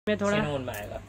में थोड़ा चिनोन में आएगा,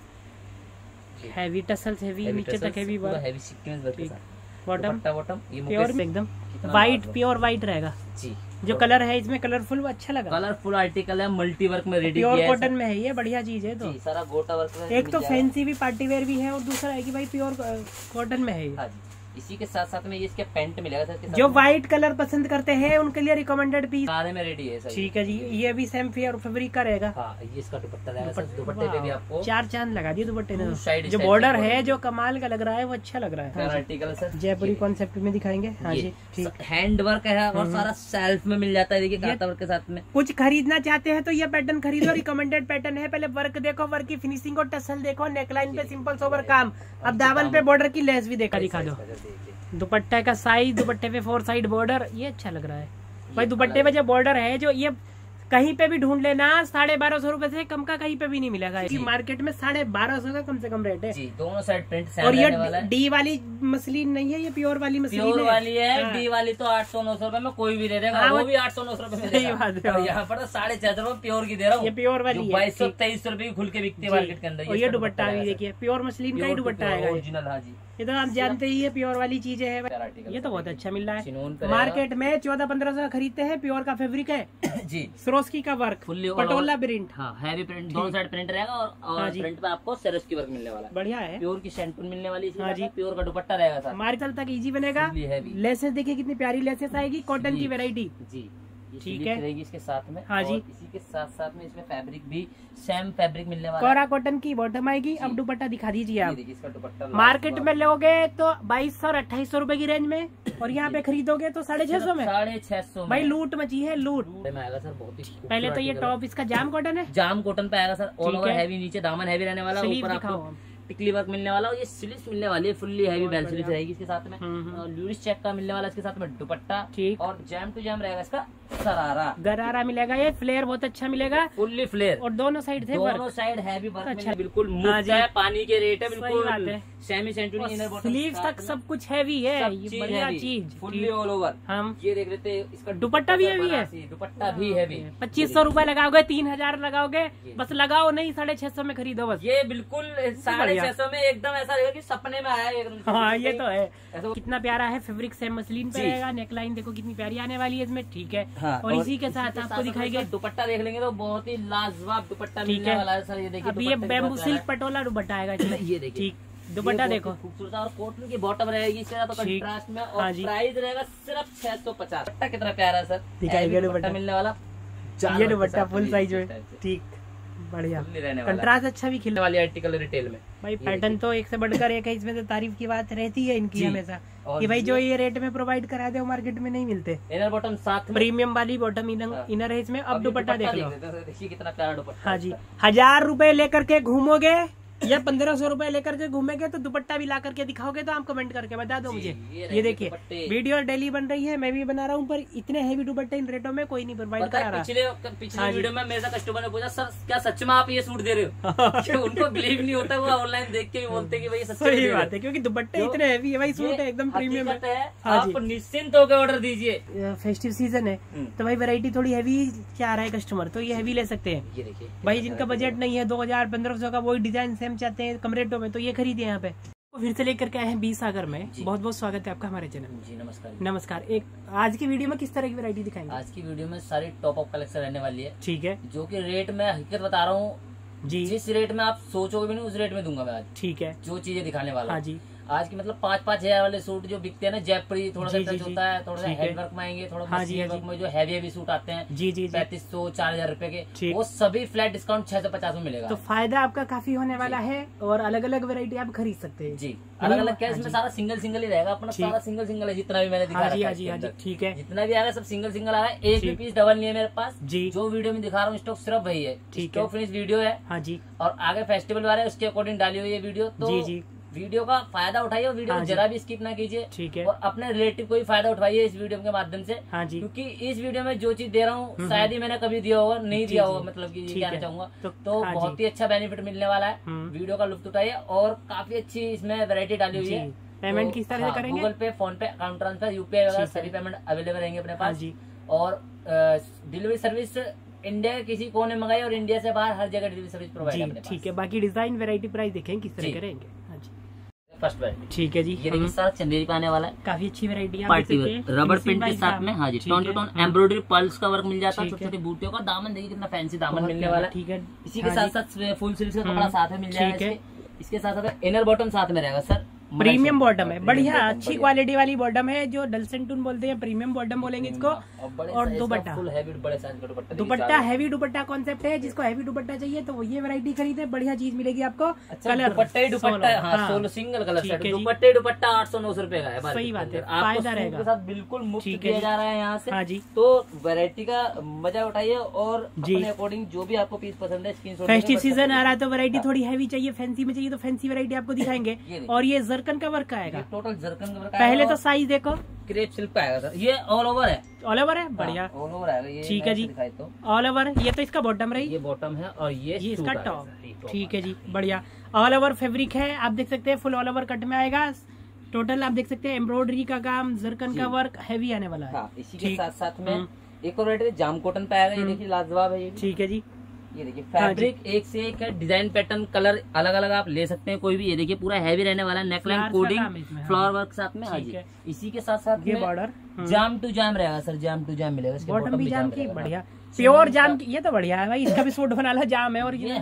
हैवी टसल्स, हैवी नीचे तक heavy work, heavy sequence work के साथ। बॉटम बॉटम ये प्योर एकदम वाइट, प्योर वाइट रहेगा जी। जो कलर है इसमें कलरफुल, वो अच्छा लगा। कलरफुल आर्टिकल है, मल्टी वर्क में रेडी प्योर किया है। कॉटन में है ये, बढ़िया चीज है। तो सारा गोटा वर्क में एक तो फैंसी भी पार्टी वेयर भी है और दूसरा है कि भाई प्योर कॉटन में है ये। हाँ जी। इसी के साथ साथ में ये इसके पैंट मिलेगा सर, जो व्हाइट कलर पसंद करते हैं उनके लिए रिकमेंडेड पीस सारे में रेडी है सर। ठीक है जी, ये भी सेम फेयर फैब्रिक का रहेगा। हाँ, ये इसका दुपट्टा रहेगा सर। दुपट्टे पे भी आपको चार चांद लगा दिए दुपट्टे ने। साइड जो बॉर्डर है जो कमाल का लग रहा है, वो अच्छा लग रहा है। आर्टिकल सर जयपुरी कॉन्सेप्ट में दिखाएंगे। हाँ जी ठीक। हैंड वर्क है और सारा सेल्फ में मिल जाता है। देखिए कांटा वर्क के साथ में। कुछ खरीदना चाहते हैं तो ये पैटर्न खरीदो, रिकमेंडेड पैटर्न है। पहले वर्क देखो, वर्क की फिनिशिंग और टसल देखो, नेकलाइन पे सिंपल सोबर काम। अब दामन पे बॉर्डर की लेस भी दिखा दो। दुपट्टे का साइज, दुपट्टे पे 4 साइड बॉर्डर, ये अच्छा लग रहा है भाई। दुपट्टे पे जो बॉर्डर है, जो ये कहीं पे भी ढूंढ लेना 1250 रुपए से कम का कहीं पे भी नहीं मिलेगा। मार्केट में 1250 का कम से कम रेट है जी। दोनों साइड प्रिंट और ये डी वाली मसलिन नहीं है, ये प्योर वाली मसलिन प्योर वाली है। डी वाली तो 800-900 रुपए में कोई भी दे देगा। वो भी 800-900 रुपए में देगा। यहाँ पर तो 650 रुपए प्योर की दे रहा हूँ। ये प्योर वाली 2200-2300 रुपए की खुल के बिकती है मार्केट के अंदर। और ये दुपट्टा भी देखिए, प्योर मसलिन का ही दुपट्टा आएगा ओरिजिनल। हाँ जी, ये तो आप जानते ही है प्योर वाली चीजें है। ये तो बहुत अच्छा मिल रहा है मार्केट में। 1400-1500 खरीदते हैं, प्योर का फैब्रिक है जी। सरोस्की का वर्क, पटोला प्रिंट। हाँ, हैवी प्रिंट, दोनों साइड प्रिंट रहेगा और प्रिंट पे आपको सरोस्की वर्क मिलने वाला है। बढ़िया है। प्योर की शैंटून मिलने वाली है। हाँ जी। प्योर का दुपट्टा रहेगा सर। हमारे तल तक इजी बनेगा। लेसेस देखिए कितनी प्यारी लेसेस आएगी, कॉटन की वेरायटी जी। ठीक है, रहेगी इसके साथ में। हाँ जी। इसी के साथ साथ में इसमें फैब्रिक भी सेम फैब्रिक मिलने वाला है। कोरा कॉटन की बॉटम आएगी। अब दुपट्टा दिखा दीजिए आप। इसका दुपट्टा मार्केट में लोगे तो 2200 और 2800 रुपए की रेंज में, और यहाँ पे खरीदोगे तो 650 में। 650 भाई लूट मची है, लूट में आएगा सर। बहुत ही पहले तो ये टॉप इसका जाम कॉटन है, जाम कॉटन पे आएगा सर। ऑल ओवर हैवी, नीचे दामन हैवी रहने वाला, ऊपर आपको टिकली वर्क मिलने वाला। और ये स्लीव्स मिलने वाली है, फुल्ली हैवी बेल स्लीव्स रहेगी इसके साथ में। ल्यूरिस चेक का मिलने वाला इसके साथ में दुपट्टा ठीक। और जैम टू जैम रहेगा इसका सरारा, गरारा मिलेगा। ये फ्लेयर बहुत अच्छा मिलेगा, फुल्ली फ्लेयर। और दोनों साइड थे, दोनों साइड हैवी वर्क अच्छा, बिल्कुल मुफ्त है, पानी के रेट है, बिल्कुल semi century. Inner bottom sleeves तक सब कुछ हैवी है, ये बढ़िया चीज, फुल्ली ऑल ओवर। हम ये देख लेते हैं, इसका दुपट्टा भी हैवी है। दुपट्टा भी हैवी। 2500 रुपए लगाओगे, 3000 लगाओगे, बस लगाओ नहीं, 650 में खरीदो बस। ये बिल्कुल 650 में एकदम ऐसा रहेगा कि सपने में आया एकदम। हाँ ये तो है। कितना प्यारा है फैब्रिक, सेम मसलिन पे रहेगा। नेकलाइन देखो कितनी प्यारी आने वाली है इसमें, ठीक है। और इसी के साथ आपको दिखाएंगे दुपट्टा देख लेंगे तो बहुत ही लाजवाब दुपट्टा मिलने वाला है सर। ये देखिए, अभी ये बैम्बू सिल्क पटोला दुपट्टा आएगा इसमें। ये देखिए, ठीक दुपट्टा देखो खूबसूरत। और कॉटन की बॉटम रहेगी इसके साथ कंट्रास्ट में। और प्राइस रहेगा सिर्फ 650। दुपट्टा कितना प्यारा है सर, दिखाएंगे दुपट्टा मिलने वाला। ये दुपट्टा फुल साइज में, ठीक बढ़िया। कंट्रास्ट अच्छा भी खिलने वाली आर्टिकल रिटेल में भाई। पैटर्न तो एक से बढ़कर एक है, इसमें तो तारीफ की बात रहती है इनकी हमेशा कि भाई जो ये रेट में प्रोवाइड करा दे वो मार्केट में नहीं मिलते। इनर बॉटम साथ, प्रीमियम वाली बॉटम इनर है इसमें। अब दुपट्टा देख लो, देखिए कितना प्यारा दुपट्टा। हाँ जी, 1000 रुपए लेकर के घूमोगे या 1500 रुपए लेकर के घूमेंगे तो दुपट्टा भी ला करके दिखाओगे तो आप कमेंट करके बता दो मुझे। ये देखिए, वीडियो डेली बन रही है, मैं भी बना रहा हूँ, पर इतने हैवी दुपट्टे इन रेटों में कोई नहीं प्रोवाइड करा रहा। पिछले वीडियो में मेरा कस्टमर ने पूछा, सर क्या सच में आप ये सूट दे रहे हो? उनको बिलीव नहीं होता, वो ऑनलाइन देख के भी बोलते कि भाई सही बात है, क्योंकि दुपट्टे इतने हैवी है भाई। सूट है एकदम प्रीमियम है। आप निश्चिंत होकर ऑर्डर दीजिए। फेस्टिव सीजन है तो भाई वैरायटी थोड़ी हैवी चाह रहा है कस्टमर, तो ये हैवी ले सकते हैं। ये देखिए भाई जिनका बजट नहीं है 2000-1500 का, वही डिजाइन सेम चाहते हैं कम रेटों में, तो ये खरीदिए यहाँ पे। तो फिर से लेकर के आए हैं 20 सागर में। बहुत बहुत स्वागत है आपका हमारे चैनल। जी नमस्कार। नमस्कार। एक आज की वीडियो में किस तरह की वैरायटी दिखाएंगे? आज की वीडियो में सारी टॉप ऑफ कलेक्शन रहने वाली है, ठीक है। जो कि रेट में हकीकत बता रहा हूँ जी, जिस रेट में आप सोचोगे भी नहीं उस रेट में दूंगा मैं आज, ठीक है। जो चीजें दिखाने वाला। हाँ जी। आज की मतलब 5-5 हजार वाले सूट जो बिकते हैं ना, जयपुरी थोड़ा सा टच होता है, थोड़ा सा हैंडवर्क में आएंगे, थोड़ा वर्क में जो हैवी सूट आते हैं 3500-4000 रुपए के, वो सभी फ्लैट डिस्काउंट 650 में मिलेगा। तो फायदा आपका काफी होने वाला है, और अलग अलग वैरायटी आप खरीद सकते हैं जी। अलग अलग क्या, इसमें सारा सिंगल ही रहेगा अपना, सारा सिंगल है। जितना भी मैंने दिखाया, ठीक है, जितना भी आ रहा है सब सिंगल आ रहा है। एक भी पीस डबल नहीं है मेरे पास जी। जो वीडियो में दिखा रहा हूँ स्टॉक सिर्फ वही है, स्टॉक फिनिश वीडियो है। हाँ जी। और आगे फेस्टिवल वाले उसके अकॉर्डिंग डाली हुई है वीडियो, तो वीडियो का फायदा उठाइए और वीडियो को जरा भी स्किप ना कीजिए, ठीक है। और अपने रिलेटिव को भी फायदा उठाइए इस वीडियो के माध्यम से। हाँ जी। क्योंकि इस वीडियो में जो चीज दे रहा हूँ शायद ही मैंने कभी दिया होगा, नहीं दिया होगा, मतलब कि ये कहना चाहूंगा। तो बहुत ही अच्छा बेनिफिट मिलने वाला है, वीडियो का लुत्फ उठाइए। और काफी अच्छी इसमें वैरायटी डाली हुई है। पेमेंट किस तरह से करेंगे? गूगल पे, फोन पे, अकाउंट ट्रांसफर, यूपीआई वगैरह सभी पेमेंट अवेलेबल रहेंगे अपने पास। और डिलीवरी सर्विस इंडिया के किसी कोने मंगाई और इंडिया से बाहर हर जगह डिलीवरी सर्विस प्रोवाइड है अपने पास। ठीक है, बाकी डिजाइन वैरायटी प्राइस देखें किस तरह करेंगे। हाँ जी, फर्स्ट वैरायटी ठीक है जी। ये देखिए सर चंदेरी पे आने वाला है, काफी अच्छी वैरायटी पार्टी रबर प्रिंट के साथ में। हाँ जी, tone to tone embroidery plus का वर्क मिल जाता है, छोटी छोटी बूटियों का। दामन देखिए कितना फैंसी दामन मिलने वाला है। ठीक है, इसी के साथ साथ फुल स्लीव्स का कपड़ा साथ में मिल जाएगा। इसके साथ साथ इनर बॉटम साथ में रहेगा सर, प्रीमियम बॉटम है, बढ़िया अच्छी क्वालिटी वाली बॉटम है, जो डलसेंटून बोलते हैं, प्रीमियम बॉटम बोलेंगे इसको। और दुपट्टा फुल हैवी बड़े साइज का दुपट्टा हैवी दुपट्टा कॉन्सेप्ट है। जिसको हैवी दुपट्टा चाहिए तो ये वैरायटी खरीदे, बढ़िया चीज मिलेगी आपको। Colour dupatta dupatta solo single colour set, दुपट्टे दुपट्टा 800-900 रुपए का है। सही बात है, फायदा रहेगा के साथ बिल्कुल मुफ्त दिया जा रहा है यहाँ से। हाँ जी, तो वैरायटी का मजा उठाइए और अपने अकॉर्डिंग जो भी आपको पीस पसंद है स्क्रीनशॉट। फेस्टिव सीजन आ रहा है तो वैरायटी थोड़ी हैवी चाहिए, फैंसी में चाहिए तो फैंसी वैरायटी आपको दिखाएंगे। और ये जरकन का वर्क आएगा, टोटल जरकन का वर्क। पहले तो साइज देखो, क्रेप सिल्क का आएगा सर, ये ऑल ओवर है। ऑल ओवर है, बढ़िया ऑल ओवर आएगा ये। ठीक है जी, ऑल ओवर। ये तो इसका बॉटम रही, ये बॉटम है और ये इसका टॉप। ठीक है जी, बढ़िया ऑल ओवर फैब्रिक है, आप देख सकते हैं फुल ऑल ओवर कट में आएगा। टोटल आप देख सकते हैं एम्ब्रॉयडरी का काम, जरकन का वर्क हैवी आने वाला है। इसी के साथ साथ में एक और वैरायटी जाम कॉटन पे आएगा, ये देखिए लाजवाब है ये। ठीक है जी, ये देखिए फैब्रिक एक से एक है, डिजाइन पैटर्न कलर अलग अलग आप ले सकते हैं कोई भी। ये देखिए पूरा हैवी रहने वाला है, नेकलाइन कोडिंग फ्लावर वर्क साथ में। हाँ जी, इसी के साथ साथ ये बॉर्डर जाम टू जाम रहेगा सर, जाम टू जाम मिलेगा। बॉटम भी जाम की, बढ़िया प्योर जाम की। ये तो बढ़िया है भाई, इसका भी सूट बना ला जाम है। और ये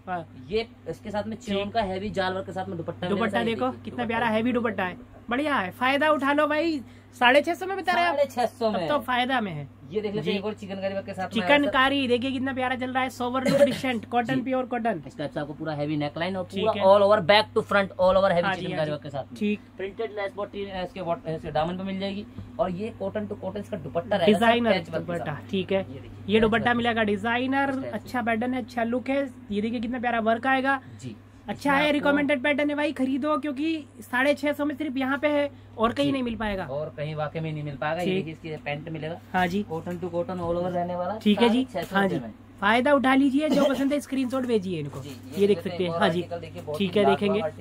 ये इसके साथ में चिनोन का हैवी जाल वर्क के साथ में दुपट्टा देखो कितना प्यारा हैवी दुपट्टा है, बढ़िया है। फायदा उठा लो भाई, 650 में बता रहे हैं, 650 में तो फायदा में है। ये देख लीजिए एक और चिकनकारी वर्क के साथ चिकनकारी देखिए कितना प्यारा चल रहा है, sober look decent cotton, pure cotton. इसका आपको पूरा हैवी नेकलाइन और पूरा all over back to front all over heavy chikankari work के साथ। ठीक, प्रिंटेड लेस बॉडी इसके दामन पे मिल जाएगी। और ये कॉटन टू कॉटन इसका दुपट्टा रहेगा, डिजाइनर दुपट्टा। ठीक है, ये दुपट्टा मिलेगा डिजाइनर, अच्छा पैटर्न है, अच्छा लुक है। ये देखिए कितना प्यारा वर्क आएगा जी, अच्छा है। रिकमेंडेड पैटर्न है भाई, खरीदो, क्योंकि 650 में सिर्फ यहाँ पे है और कहीं नहीं मिल पाएगा, और कहीं वाकई में नहीं मिल पाएगा। ये इसकी पैंट मिलेगा। हाँ जी, cotton to cotton all over रहने वाला। ठीक है जी, हाँ जी, फायदा उठा लीजिए, जो पसंद है स्क्रीनशॉट भेजिए इनको। ये देख सकते हैं। हाँ जी, ठीक है,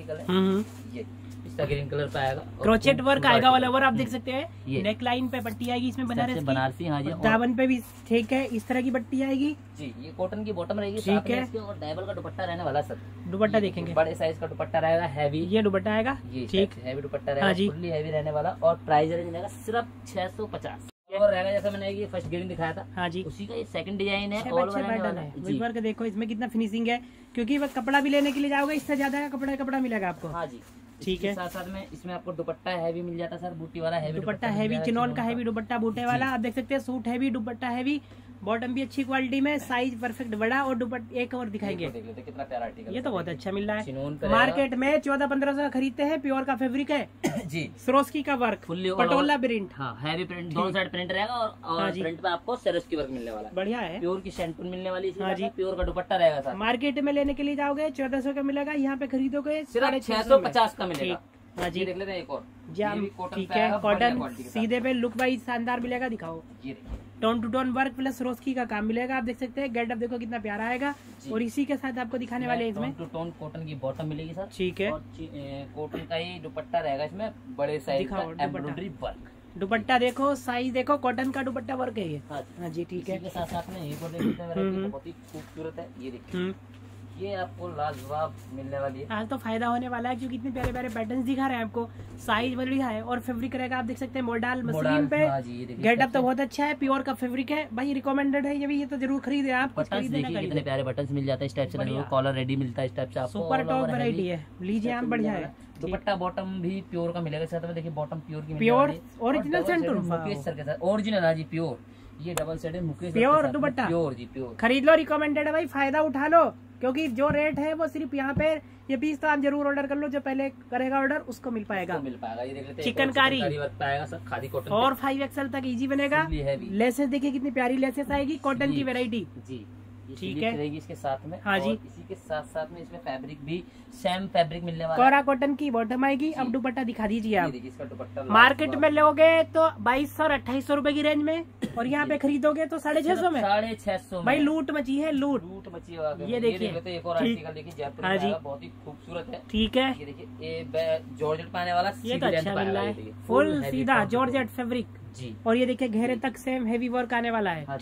देखेंगे। इसका ग्रीन कलर पे आएगा, क्रोचेट वर्क आएगा वाला ओवर, आप देख सकते हैं। नेक लाइन पे पट्टी आएगी इसमें बनारसी। हाँ जी, दामन पे भी ठीक है, इस तरह की पट्टी आएगी जी। ये कॉटन की बॉटम रहेगी, ठीक है। और डबल का दुपट्टा रहने वाला सर, दुपट्टा देखेंगे, बड़े साइज का दुपट्टा रहेगा, हैवी ये दुपट्टा आएगा। ठीक, हैवी दुपट्टा रहेगा, फुल्ली हैवी रहने वाला। और प्राइस रेंज रहेगा सिर्फ 650 और रहेगा। जैसा मैंने ये फर्स्ट ग्रीन दिखाया था, हाँ जी, उसी का ये सेकंड डिजाइन है। और वर्क देखो इसमें कितना फिनिशिंग है, क्योंकि वह कपड़ा भी लेने के लिए जाओगे इससे ज्यादा कपड़ा मिलेगा आपको। हाँ जी, ठीक है। साथ साथ में इसमें आपको दुपट्टा हैवी मिल जाता है सर, बूटी वाला हैवी दुपट्टा, हैवी चिनोन का हैवी दुपट्टा बूटे वाला। आप देख सकते हैं suit heavy, dupatta heavy, bottom भी अच्छी क्वालिटी में, साइज परफेक्ट बड़ा। और दुपट्टा एक और दिखाएंगे, कितना प्यारा आर्टिकल, ये तो बहुत अच्छा मिल रहा है। मार्केट में 1400-1500 खरीदते हैं, प्योर का फैब्रिक है जी, सरोस्की का work, patola print, heavy print, दोनों साइड प्रिंट रहेगा। और फ्रंट पे आपको सरोस्की वर्क मिलने वाला है, बढ़िया है। प्योर की शैंटून मिलने वाली है जी, प्योर का दुपट्टा रहेगा सर। मार्केट में लेने के लिए जाओगे 1400 का मिलेगा, यहाँ पे खरीदोगे सिर्फ 650 का मिलेगा। हाँ जी, देख लेते हैं एक और जाम। ठीक है, कॉटन सीधे पे लुक वाइज शानदार मिलेगा, दिखाओ। ये tone to tone work plus रोस्की का काम मिलेगा, आप देख सकते हैं। गेटअप देखो कितना प्यारा आएगा। और इसी के साथ आपको दिखाने वाले हैं इसमें टोन टू टोन कॉटन की बॉटम मिलेगी सर, ठीक है। और कॉटन का ही दुपट्टा रहेगा इसमें, बड़े साइज का एम्ब्रॉयडरी वर्क। दुपट्टा देखो, साइज देखो, कॉटन का दुपट्टा वर्क है ये। हाँ जी, ठीक है। साथ साथ में एक और देखते बहुत ही खूबसूरत है, ये देखिए, ये आपको लाजवाब मिलने वाली है। आज तो फायदा होने वाला है, क्योंकि इतने प्यारे प्यारे पैटर्न्स दिखा रहे हैं आपको, साइज बढ़िया है। और फैब्रिक रहेगा, आप देख सकते हैं मोडाल मसलिन पे। गेटअप तो बहुत अच्छा है, प्योर का फैब्रिक है भाई, रिकमेंडेड है ये तो जरूर खरीदे आप। कितने प्यारे बटन्स मिल जाते हैं, इस टाइप से कॉलर रेडी मिलता है, इस टाइप से सुपर टॉप वैरायटी है, लीजिए आप, बढ़िया है। दुपट्टा बॉटम भी प्योर का मिलेगा साथ में, देखिए बॉटम प्योर की, प्योर ओरिजिनल सेंटून मुकेश सर के साथ, ओरिजिनल। हाँ जी, प्योर, ये डबल सेट है मुकेश प्योर दुपट्टा, प्योर जी प्योर। खरीद लो, रिकमेंडेड है भाई, फायदा उठा लो, क्योंकि जो रेट है वो सिर्फ यहाँ पे। ये पीस तो आप जरूर ऑर्डर कर लो, जो पहले करेगा ऑर्डर उसको मिल पाएगा। ये देख लेते हैं, चिकनकारी पाएगा सर, खादी कॉटन, और 5XL तक इजी बनेगा। लेसेस देखिए कितनी प्यारी लेसेस आएगी, कॉटन की वेरायटी जी, ठीक है, रहेगी इसके साथ में। हाँ जी, इसी के साथ साथ में इसमें फैब्रिक भी सेम फैब्रिक मिलने वाला है, कोरा कॉटन की बॉटम आएगी। अब दुपट्टा दिखा दीजिए आप। इसका दुपट्टा मार्केट में लोगे तो 2200 और 2800 रुपए की रेंज में, और यहाँ पे खरीदोगे तो 650 में। 650 भाई, लूट मची है, लूट मची है। ये देखिए, एक और आर्टिकल देखिए, जयपुर का बहुत ही खूबसूरत है, ठीक है। ये देखिए, ये जॉर्जेट पाने वाला, ये तो अच्छा मिल रहा है, फुल सीधा जॉर्जेट फैब्रिक जी। और ये देखिए घेरे तक सेम हेवी वर्क आने वाला है, ठीक।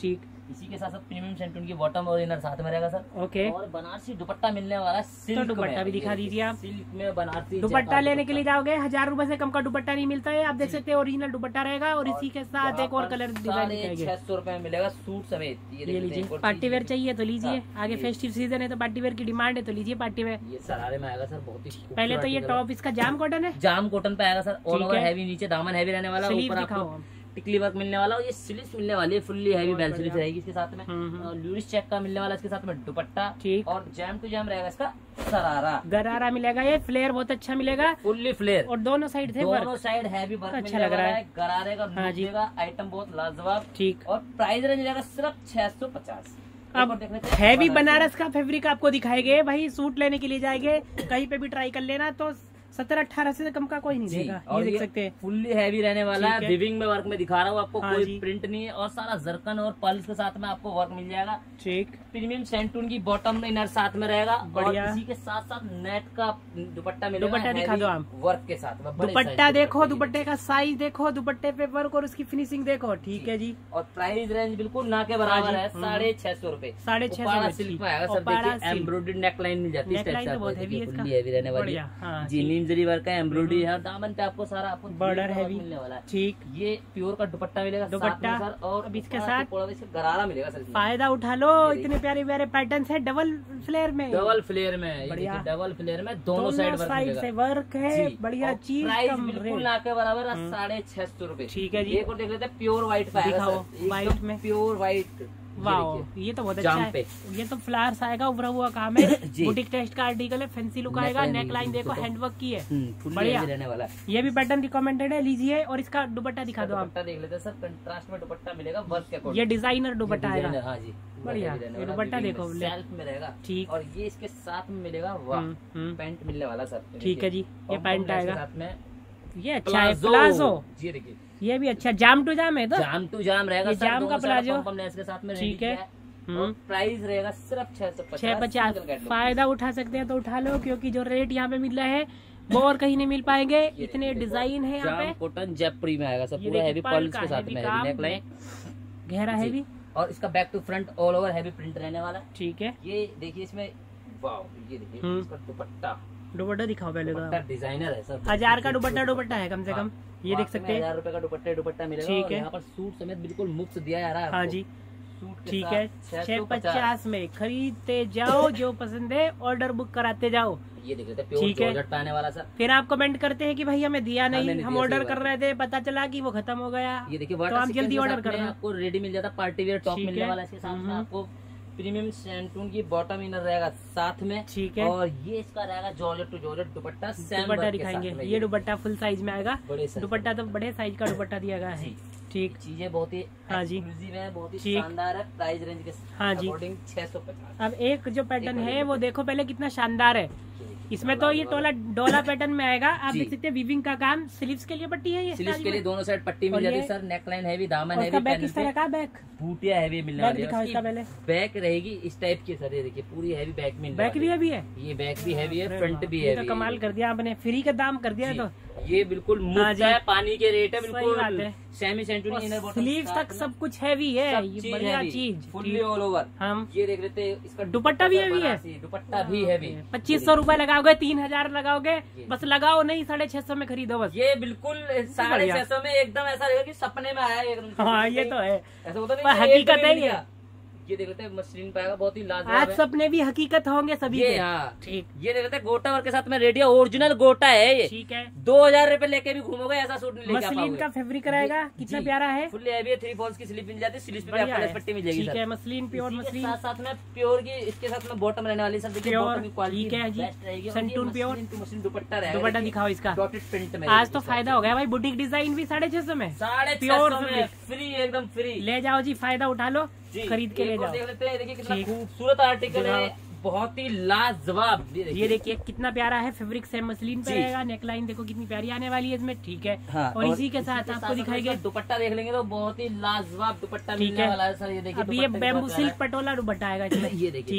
इसी के साथ प्रीमियम सेंटून की बॉटम और इनर साथ में रहेगा सर। ओके। और बनारसी दुपट्टा मिलने वाला है, सिल्क तो दुपट्टा भी दिखा दीजिए आप। सिल्क में बनारसी दुपट्टा लेने के लिए जाओगे 1000 रुपए से कम का दुपट्टा नहीं मिलता है। आप देख सकते हैं ओरिजिनल दुपट्टा रहेगा और इसी के साथ एक और कलर डिजाइन दिखाएंगे। 600 रुपए में मिलेगा सूट समेत। ये लीजिए, पार्टी वेयर चाहिए तो लीजिए, आगे फेस्टिव सीजन है तो पार्टी वेयर की डिमांड है तो लीजिए पार्टी वेयर। ये सरारे में आएगा सर, बहुत ही पहले तो ये टॉप इसका जाम कॉटन है, जाम कॉटन पे आएगा सर। ऑल ओवर हैवी, नीचे दामन हैवी रहने वाला, ऊपर आपको टिकली वर्क मिलने वाला और ये स्लीव्स मिलने वाली है, फुल्ली हैवी बेल स्लीव्स रहेगी इसके साथ में। ल्यूरिस चेक का मिलने वाला इसके साथ में दुपट्टा, और जैम टू जैम रहेगा इसका सरारा, गरारा मिलेगा। ये फ्लेयर बहुत अच्छा मिलेगा, फुल्ली फ्लेयर, और दोनों साइड से दोनों साइड हैवी वर्क अच्छा लग रहा है। गरारे का मिलेगा, आइटम बहुत लाजवाब। ठीक, और प्राइस रेंज रहेगा सिर्फ 650। अब हैवी बनारस का फैब्रिक आपको दिखाएंगे भाई, सूट लेने के लिए जाएंगे कहीं पे भी ट्राई कर लेना तो 17-18 से कम का कोई नहीं देगा। ये देख सकते हैं फुल्ली हैवी रहने वाला है, विविंग में वर्क में दिखा रहा हूँ आपको, कोई प्रिंट नहीं है और सारा जरकन और पल्स के साथ में आपको वर्क मिल जाएगा। ठीक, प्रीमियम सेंटून की बॉटम इनर साथ में रहेगा, बढ़िया। इसी के साथ साथ नेट का दुपट्टा मिलेगा, दुपट्टा दिखा दो आप, वर्क के साथ में। दुपट्टा देखो, दुपट्टे का साइज देखो, दुपट्टे पे वर्क और उसकी फिनिशिंग देखो। ठीक है जी, और प्राइस रेंज बिल्कुल ना के बराबर है, 650 रुपए। 650 सिल्क में आएगा सर, देखिए एम्ब्रॉयडर्ड नेकलाइन मिल जाती है, फुल्ली हैवी रहने वाली जी, नीम जरी वर्क है, एम्ब्रॉयडरी है, दामन पे आपको सारा आपको बॉर्डर हैवी मिलने वाला है। ठीक, ये प्योर का दुपट्टा मिलेगा, दुपट्टा सर, और अब इसके साथ गरारा मिलेगा सर। फायदा उठा लो, इतने प्यारे प्यारे पैटर्न है, डबल फ्लेयर में, डबल फ्लेयर में, डबल फ्लेयर में दोनों साइड से वर्क है, बढ़िया चीज। प्राइस बिल्कुल ना के बराबर 650 रुपए। ठीक है जी, एक और देख लेते हैं प्योर व्हाइट पे आएगा, व्हाइट में प्योर व्हाइट। वाह, ये तो बहुत अच्छा है। ये तो फ्लावर्स आएगा, उभरा हुआ काम है, बुटीक टेस्ट का आर्टिकल है, फैंसी लुक आएगा। नेक लाइन देखो हैंडवर्क की है, बढ़िया रहने वाला है। ये भी पैटर्न रिकमेंडेड है, लीजिए। और इसका दुपट्टा दिखा दो आप, दुपट्टा देख लेते हैं सर, कंट्रास्ट में दुपट्टा मिलेगा वर्क के अकॉर्डिंग। ये डिजाइनर दुपट्टा आएगा, हाँ जी, बढ़िया। ये दुपट्टा देखो, सेल्फ में रहेगा। ठीक, और ये इसके साथ में मिलेगा पैंट मिलने वाला सर। ठीक है जी, ये पैंट आएगा साथ में, ये अच्छा है, प्लाजो। जी देखिए, ये भी अच्छा, जाम टू जाम है, तो जाम टू जाम रहेगा, जाम का प्लाजो इसके साथ में। ठीक है, प्राइस रहेगा सिर्फ 650। फायदा उठा सकते हैं तो उठा लो, क्योंकि जो रेट यहाँ पे मिल रहा है वो और कहीं नहीं मिल पाएंगे। इतने डिजाइन है यहाँ पे, कॉटन जयपुरी में आएगा सब, पूरा हैवी पल्स के साथ में, नेकलाइन गहरा हैवी, और इसका back to front all over heavy print रहने वाला। ठीक है, ये देखिए इसमें, वाओ, ये देखिए इसका दुपट्टा, दुपट्टा दिखाओ पहले तो। डिजाइनर है सर, 1000 का दुपट्टा है कम से कम, ये देख सकते हैं, 1000 रुपए का दुपट्टा मिलेगा। ठीक है, यहाँ पर सूट समेत बिल्कुल मुफ्त दिया जा रहा है। हाँ जी, ठीक है। 650 में खरीदते जाओ, जो पसंद है ऑर्डर बुक कराते जाओ। ये देख लेते हैं, प्योर जॉर्जेट आने वाला सर। फिर आप कमेंट करते हैं कि भाई हमें दिया नहीं, हम ऑर्डर कर रहे थे, पता चला कि वो खत्म हो गया। ये देखिए, तो आप जल्दी ऑर्डर कर रहे हैं, आपको रेडी मिल जाता, पार्टी वेयर टॉप मिलने वाला। इसके साथ में आपको प्रीमियम सेंटून की बॉटम इनर रहेगा साथ में। ठीक है, और ये इसका रहेगा georgette to georgette dupatta. Dupatta दिखाएंगे, ये दुपट्टा फुल साइज में आएगा, दुपट्टा तो बड़े साइज का दुपट्टा दिया गया है। ठीक, चीजें बहुत ही एक्सक्लूसिव है, बहुत ही शानदार है, प्राइस रेंज के अकॉर्डिंग 650। अब एक जो पैटर्न है वो देखो पहले कितना शानदार है, इसमें तो ये डोला पैटर्न में आएगा। आप देख सकते हैं विविंग का काम, स्लीव्स के लिए पट्टी है, ये स्लीव्स के लिए दोनों साइड पट्टी मिल जाती है सर। नेकलाइन हैवी, दामन हैवी, बैक किस तरह का, बैक बूटिया हैवी मिलने वाली है। इसका पहले बैक रहेगी इस टाइप की सर, ये देखिए पूरी हैवी बैक में, बैक भी हैवी है, ये बैक भी हैवी है, फ्रंट भी है। कमाल कर दिया आपने, फ्री का दाम कर दिया। तो ये बिल्कुल मुफ्त है, पानी के रेट है, बिल्कुल semi century inner bottom, sleeves तक सब कुछ हैवी है, ये बढ़िया चीज, फुल्ली ऑल ओवर। हम ये देख लेते हैं, इसका दुपट्टा भी हैवी है, दुपट्टा भी हैवी। 2500 रुपए लगाओगे, 3000 लगाओगे, बस लगाओ नहीं, 650 में खरीदो बस। ये बिल्कुल 650 में एकदम ऐसा रहेगा कि सपने में आया एकदम। हाँ, ये तो है, ऐसा होता नहीं, हकीकत है ये। ये देख लेते हैं, मशीन पाएगा, बहुत ही लाजवाब। आज सपने भी हकीकत होंगे सभी के। ठीक, ये देख लेते हैं, गोटा वर्क के साथ में रेडियो, ओरिजिनल गोटा है ये। ठीक है, 2000 रुपए लेके भी घूमोगे, ऐसा सूट नहीं लेके मसलिन का फैब्रिक रहेगा, कितना प्यारा है, फुल्ली हैवी है, 3 फॉल्स की स्लीप मिल जाती है, स्लीप पे आपको पट्टी मिल जाएगी। ठीक है, मसलिन प्योर मसलिन, साथ में प्योर की इसके साथ में बॉटम रहने वाली सर, देखिए बॉटम की क्वालिटी बेस्ट रहेगी। सेंटून प्योर मशीन दुपट्टा रहेगा, दुपट्टा दिखाओ इसका, डॉटेड प्रिंट में। आज तो फायदा हो गया भाई, बुटीक डिजाइन भी 650 में, 650 में फ्री, एकदम फ्री। ले जाओ जी, फायदा उठा लो, खरीद के ले जाओ। देख लेते हैं, देखिए कितना खूबसूरत आर्टिकल है, बहुत ही लाजवाब। ये देखिए कितना प्यारा है, फैब्रिक से मसलिन पे रहेगा, नेकलाइन देखो कितनी प्यारी आने वाली है इसमें। ठीक है, और इसी के साथ आपको दिखाएंगे दुपट्टा, देख लेंगे तो बहुत ही लाजवाब दुपट्टा मिलने वाला है सर। ये देखिए, अब ये बैम्बू सिल्क पटोला दुपट्टा आएगा इसमें। ये देखिए,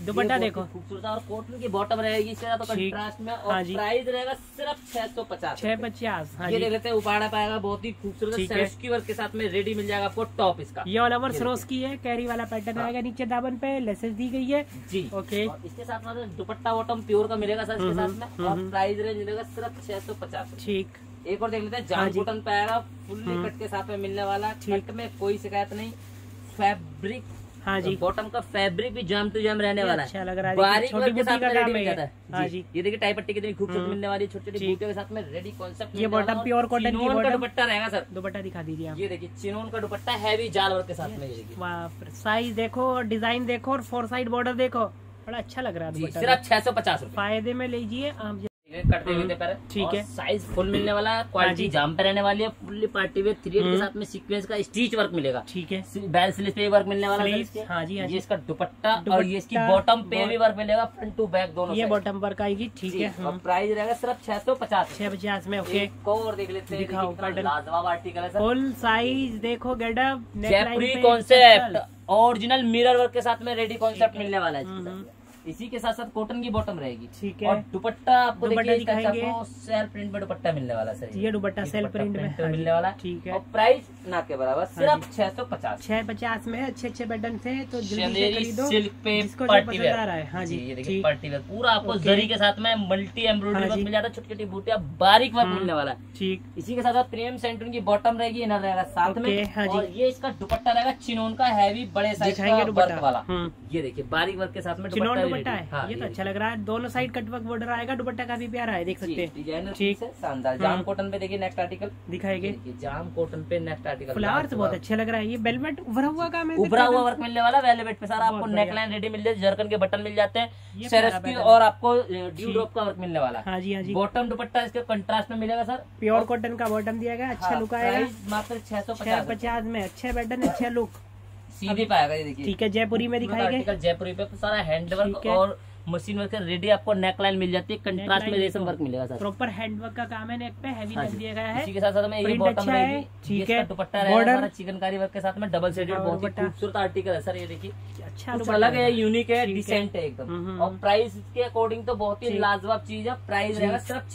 दुपट्टा देखो खूबसूरत और कॉटन की बॉटम रहेगी इसके साथ कंट्रास्ट में, और प्राइस रहेगा सिर्फ 650। 650। ये देख लेते हैं, उपाड़ा पाएगा बहुत ही खूबसूरत सरोस्की वर्क के साथ में रेडी मिल जाएगा आपको टॉप इसका। ये ऑल ओवर सरोस्की है, कैरी वाला पैटर्न आएगा, नीचे दामन पे लेसेस दी गई है जी। ओके, इसके साथ में दुपट्टा बॉटम प्योर का मिलेगा सर इसके साथ में, और प्राइस रेंज मिलेगा सिर्फ 650। ठीक। एक और देख लेते हैं, जाम कॉटन पे आएगा, फुल्ली कट के साथ में मिलने वाला, कट में कोई शिकायत नहीं, फैब्रिक हाँ जी, बॉटम का फैब्रिक भी जाम टू जाम रहने वाला है, अच्छा लग रहा है, बारीक वर्क के साथ में रेडी मिल जाता है। हाँ जी, ये देखिए टाई पट्टी कितनी खूबसूरत मिलने वाली है, छोटी छोटी बूटियों के साथ में रेडी कॉन्सेप्ट। ये बॉटम प्योर कॉटन की का दुपट्टा रहेगा सर, दुपट्टा दिखा दीजिए आप। ये देखिए चिनोन का दुपट्टा हैवी जाल वर्क के साथ में, साइज देखो, डिजाइन देखो, और 4 साइड बॉर्डर देखो, बड़ा अच्छा लग रहा है। सिर्फ 650 फायदे में लीजिए आप, कटते हुए पर ठीक है, साइज फुल मिलने वाला है, क्वालिटी जाम पे रहने वाली है, फुल्ली पार्टी वेयर 3 के साथ में सीक्वेंस का स्टिच वर्क मिलेगा, ठीक है, बैल स्लीव पे वर्क मिलने वाला है। हाँ जी, ये इसका दुपट्टा और ये इसकी बॉटम पे भी वर्क मिलेगा, फ्रंट टू बैक दोनों, ये बॉटम वर्क आएगी, ठीक है। और प्राइस रहेगा सिर्फ 650। 650 में ओके। और देख लेते हैं, दिखाओ लाजवाब आर्टिकल है सर, फुल साइज देखो, getup, Jaipuri concept original mirror work के साथ में रेडी कॉन्सेप्ट मिलने वाला है। इसी के साथ साथ कॉटन की बॉटम रहेगी, ठीक है, और दुपट्टा आपको दिखाएंगे, सेल्फ प्रिंट में दुपट्टा मिलने वाला सर, ये दुपट्टा सेल्फ प्रिंट में मिलने वाला, ठीक है, और प्राइस ना के बराबर सिर्फ 650। 650 में अच्छे अच्छे पैटर्न थे, तो सिल्क पे पार्टी वेयर आ रहा है। हाँ जी, ये देखिए पार्टी वेयर पूरा आपको जरी के साथ में मल्टी एम्ब्रॉयडरी वर्क मिल जाता है, छोटी छोटी बूटियां बारीक वर्क मिलने वाला है, ठीक। इसी के साथ प्रीमियम सेंटून की बॉटम रहेगी, इनर रहेगा साथ में, और ये इसका दुपट्टा रहेगा चिनोन का हैवी बड़े साइज का वर्क वाला, ये देखिए बारीक वर्क के साथ में दुपट्टा है। ये तो अच्छा लग रहा है, दोनों साइड कटवर्क बॉर्डर आएगा, दुपट्टा काफी प्यारा है, देख सकते हैं, डिजाइनर ठीक है, शानदार। जाम कॉटन पे देखिए नेक्स्ट आर्टिकल दिखाएंगे, जाम कॉटन पे नेक्स्ट आर्टिकल, फ्लावर्स बहुत अच्छा लग रहा है, ये वेलवेट उभरा हुआ काम है, उभरा हुआ वर्क मिलने वाला, वेलवेट पे सारा आपको नेकलाइन रेडी मिल जाए, जर्कन के बटन मिल जाते हैं, सेरेस्की और आपको ड्यू ड्रॉप का वर्क मिलने वाला। हाँ जी, हाँ जी। बॉटम दुपट्टा इसके कंट्रास्ट में मिलेगा सर, प्योर कॉटन का बॉटम दिया गया, अच्छा लुक आएगा, मात्र 650 में, अच्छे पैटर्न, अच्छा लुक सीधे पाएगा, ये देखिए, ठीक है। जयपुरी में दिखाएंगे, जयपुरी पे सारा हैंडवर्क और मशीन वर्क रेडी आपको नेकलाइन मिल जाती है, कंट्रास्ट में रेशम वर्क मिलेगा सर, प्रॉपर हैंडवर्क का काम है, नेक पे हैवी नेक दिया गया है, इसी के साथ साथ में ये बॉटम रहेगी, ठीक है, दुपट्टा रहेगा चिकनकारी वर्क के साथ में, डबल शेडेड बहुत ही खूबसूरत आर्टिकल है सर, ये देखिए अच्छा अलग है, यूनिक है, डिसेंट है एकदम, और प्राइस के अकॉर्डिंग तो बहुत ही लाजवाब चीज है, प्राइस रहेगा सिर्फ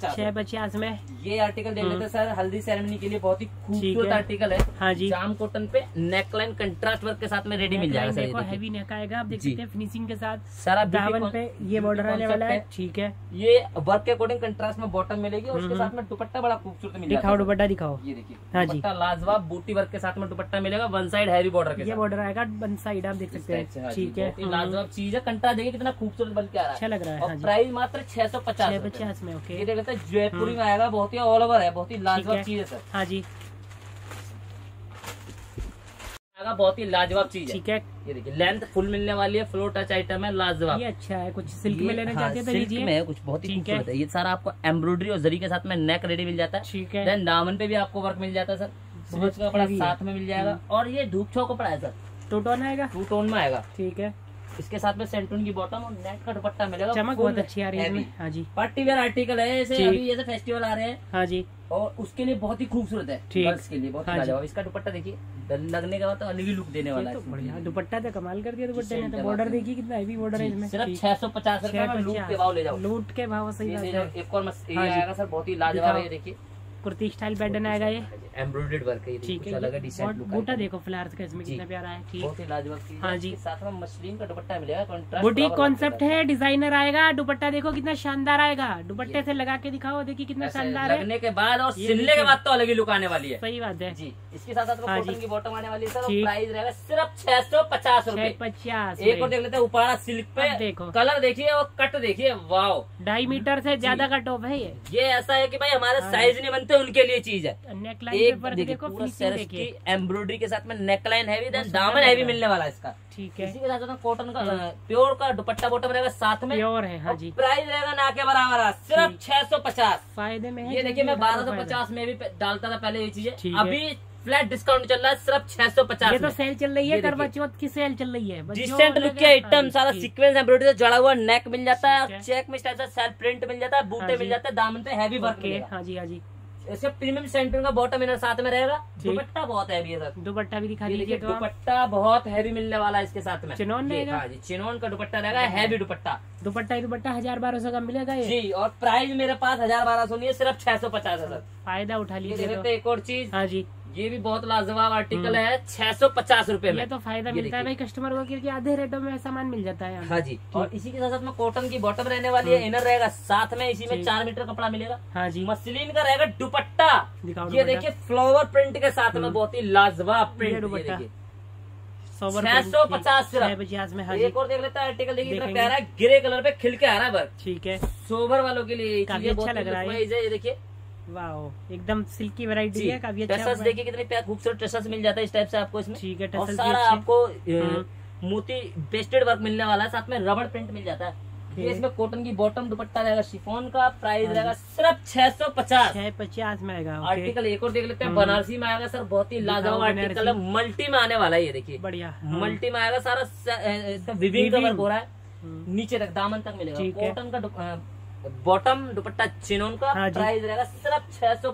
650 में। ये आर्टिकल देख लेते हैं सर, हल्दी सेरेमनी के लिए बहुत ही खूबसूरत आर्टिकल है, हाँ जी, जाम कॉटन पे नेकलाइन कंट्रास्ट वर्क के साथ में रेडी मिल जाएगा सर, हैवी नेक आएगा, आप देख सकते हैं फिनिशिंग के साथ, सारा पे ये बॉर्डर आने वाला है, ठीक है, ये वर्क के अकॉर्डिंग कंट्रास्ट में बॉटम मिलेगी, और उसके साथ में दुपट्टा बड़ा खूबसूरत मिलेगा, दिखाओ दुपट्टा दिखाओ, ये देखिए, हाँ जी, लाजवाब बूटी वर्क के साथ में दुपट्टा मिलेगा, वन साइड हैवी बॉर्डर के साथ, ये बॉर्डर आएगा वन साइड, आप देख सकते हैं, ठीक है, लाजवाब चीज है, कंट्रास्ट देखिए कितना खूबसूरत बन के आ रहा है, अच्छा लग रहा है, और प्राइस मात्र 650 में, ओके। ये देख लेते हैं जयपुरी में आएगा, बहुत ही ऑल ओवर है, बहुत ही लाजवाब चीज है सर, हाँ जी, बहुत ही लाजवाब चीज है, ठीक है, ये देखिए लेंथ फुल मिलने वाली है, फ्लोर टच आइटम है, लाजवाब, ये अच्छा है, कुछ सिल्क में लेना चाहते हैं तो लीजिए, में कुछ बहुत ही खूबसूरत है, ये सारा आपको एम्ब्रॉयडरी और जरी के साथ में नेक रेडी मिल जाता है, ठीक है, देन दामन पे भी आपको वर्क मिल जाता है सर, स्विच का कपड़ा साथ में मिल जाएगा, और ये धूप छो कपड़ा है सर, 2 टोन आएगा, 2 टोन में आएगा, ठीक है, इसके साथ में सेंटून की बॉटम और नेट का दुपट्टा मिलेगा, चमक बहुत अच्छी आ रही है, हाँ जी, पार्टी वेयर आर्टिकल है, ऐसे अभी ऐसे फेस्टिवल आ रहे हैं, हाँ जी, और उसके लिए बहुत ही खूबसूरत है, गर्ल्स के लिए बहुत ही लाजवाब, इसका दुपट्टा देखिए लगने का तो अलग ही लुक देने वाला है, बढ़िया दुपट्टा तो कमाल कर दिया दुपट्टे ने, तो बॉर्डर देखिए कितना हैवी बॉर्डर है इसमें, सिर्फ 650 रुपए में लूट के भाव ले जाओ, लूट के भाव सही बात है। एक और आएगा सर, बहुत ही लाजवाब है, ये देखिए कुर्ती स्टाइल पैटर्न आएगा, ये एम्ब्रॉयडर्ड वर्क है, ठीक है, अलग है, डिसेंट लुक, बूटा देखो फ्लावर्स का इसमें कितना प्यारा है, ठीक, बहुत ही लाजवाब चीज, हाँ जी, साथ में मसलिन का दुपट्टा मिलेगा, कंट्रास्ट बुटीक कॉन्सेप्ट है, डिजाइनर आएगा, दुपट्टा देखो कितना शानदार आएगा, दुपट्टे से लगा के दिखाओ, देखिए कितना शानदार है, लगने के बाद और सिलने के बाद तो अलग ही लुक आने वाली है, सही बात है जी। इसके साथ साथ कॉटन की बॉटम आने वाली है सर, प्राइस रहेगा सिर्फ 650 रुपए, 650। एक और देख लेते हैं, उपाड़ा सिल्क पे देखो, कलर देखिए और कट देखिए, वाओ, 2.5 मीटर से ज्यादा का टॉप है ये ऐसा है की भाई हमारे साइज नहीं बनते, उनके लिए चीज है, नेकलाइन पे देखो की एम्ब्रॉयडरी के साथ में नेकलाइन हैवी, देन दामन हैवी मिलने वाला है इसका, ठीक है, इसी के साथ कॉटन का प्योर का दुपट्टा बॉटम रहेगा साथ में, प्योर है, हाँ जी, प्राइस रहेगा ना के बराबर सिर्फ 650, फायदे में है, ये देखिए मैं 1250 में भी डालता था पहले ये चीजें, अभी फ्लैट डिस्काउंट चल रहा है सिर्फ 650, ये तो सेल चल रही है, करवा चौथ की सेल चल रही है, डिसेंट लुक के आइटम, सारा सीक्वेंस एम्ब्रॉयडरी से जड़ा हुआ नेक मिल जाता है, चेक में सेल्फ प्रिंट मिल जाता है, बूटे मिल जाते हैं, दामन पे हैवी वर्क, हाँ जी, हाँ जी, इसका प्रीमियम सेंटर का बॉटम इनर साथ में रहेगा। दुपट्टा बहुत हैवी है सर, दुपट्टा भी दिखा दीजिए। दुपट्टा बहुत हैवी मिलने वाला है इसके साथ में। चिनोन रहेगा। हाँ जी, चिनोन का दुपट्टा रहेगा, हैवी दुपट्टा। दुपट्टा 1000-1200 का मिलेगा ये जी। और प्राइस मेरे पास 1000-1200 नहीं है, सिर्फ 650 है सर। फायदा उठा लीजिए। एक और चीज, हाँ जी, ये भी बहुत लाजवाब आर्टिकल है, 650 रुपए में। ये तो फायदा मिलता है भाई कस्टमर को, क्योंकि आधे रेटों में सामान मिल जाता है। हाँ जी। और इसी के साथ में कॉटन की बॉटम रहने वाली है, इनर रहेगा साथ में, इसी में 4 मीटर कपड़ा मिलेगा। हाँ जी। मसलिन का रहेगा दुपट्टा, ये देखिए फ्लावर प्रिंट के साथ में, बहुत ही लाजवाब प्रिंट। 650 सिर्फ में। हाँ एक और देख लेता है आर्टिकल, देखिए कह रहा है ग्रे कलर पे खिल के आ रहा है वर्क। ठीक है, सोबर वालों के लिए काफी अच्छा लग रहा है। ये देखिए, वाह, एकदम सिल्की वैरायटी है, काफी अच्छा। टसल्स देखिए कितने प्यारे खूबसूरत टसल्स मिल जाता है इस टाइप से आपको इसमें। ठीक है, और सारा आपको मोती बेस्टेड वर्क मिलने वाला है, साथ में रबड़ प्रिंट मिल जाता है। ये इसमें कॉटन की बॉटम, दुपट्टा रहेगा शिफॉन का, प्राइस रहेगा सिर्फ 650 में आएगा। आर्टिकल एक और देख लेते हैं, बनारसी में आएगा सर, बहुत ही लाजवाब आर्टिकल है, मल्टी में आने वाला है। ये देखिए बढ़िया, मल्टी में आएगा, सारा विविंग का वर्क हो रहा है, नीचे तक दामन तक मिलेगा। कॉटन का बॉटम दुपट्टा चिनोन का, प्राइस रहेगा सिर्फ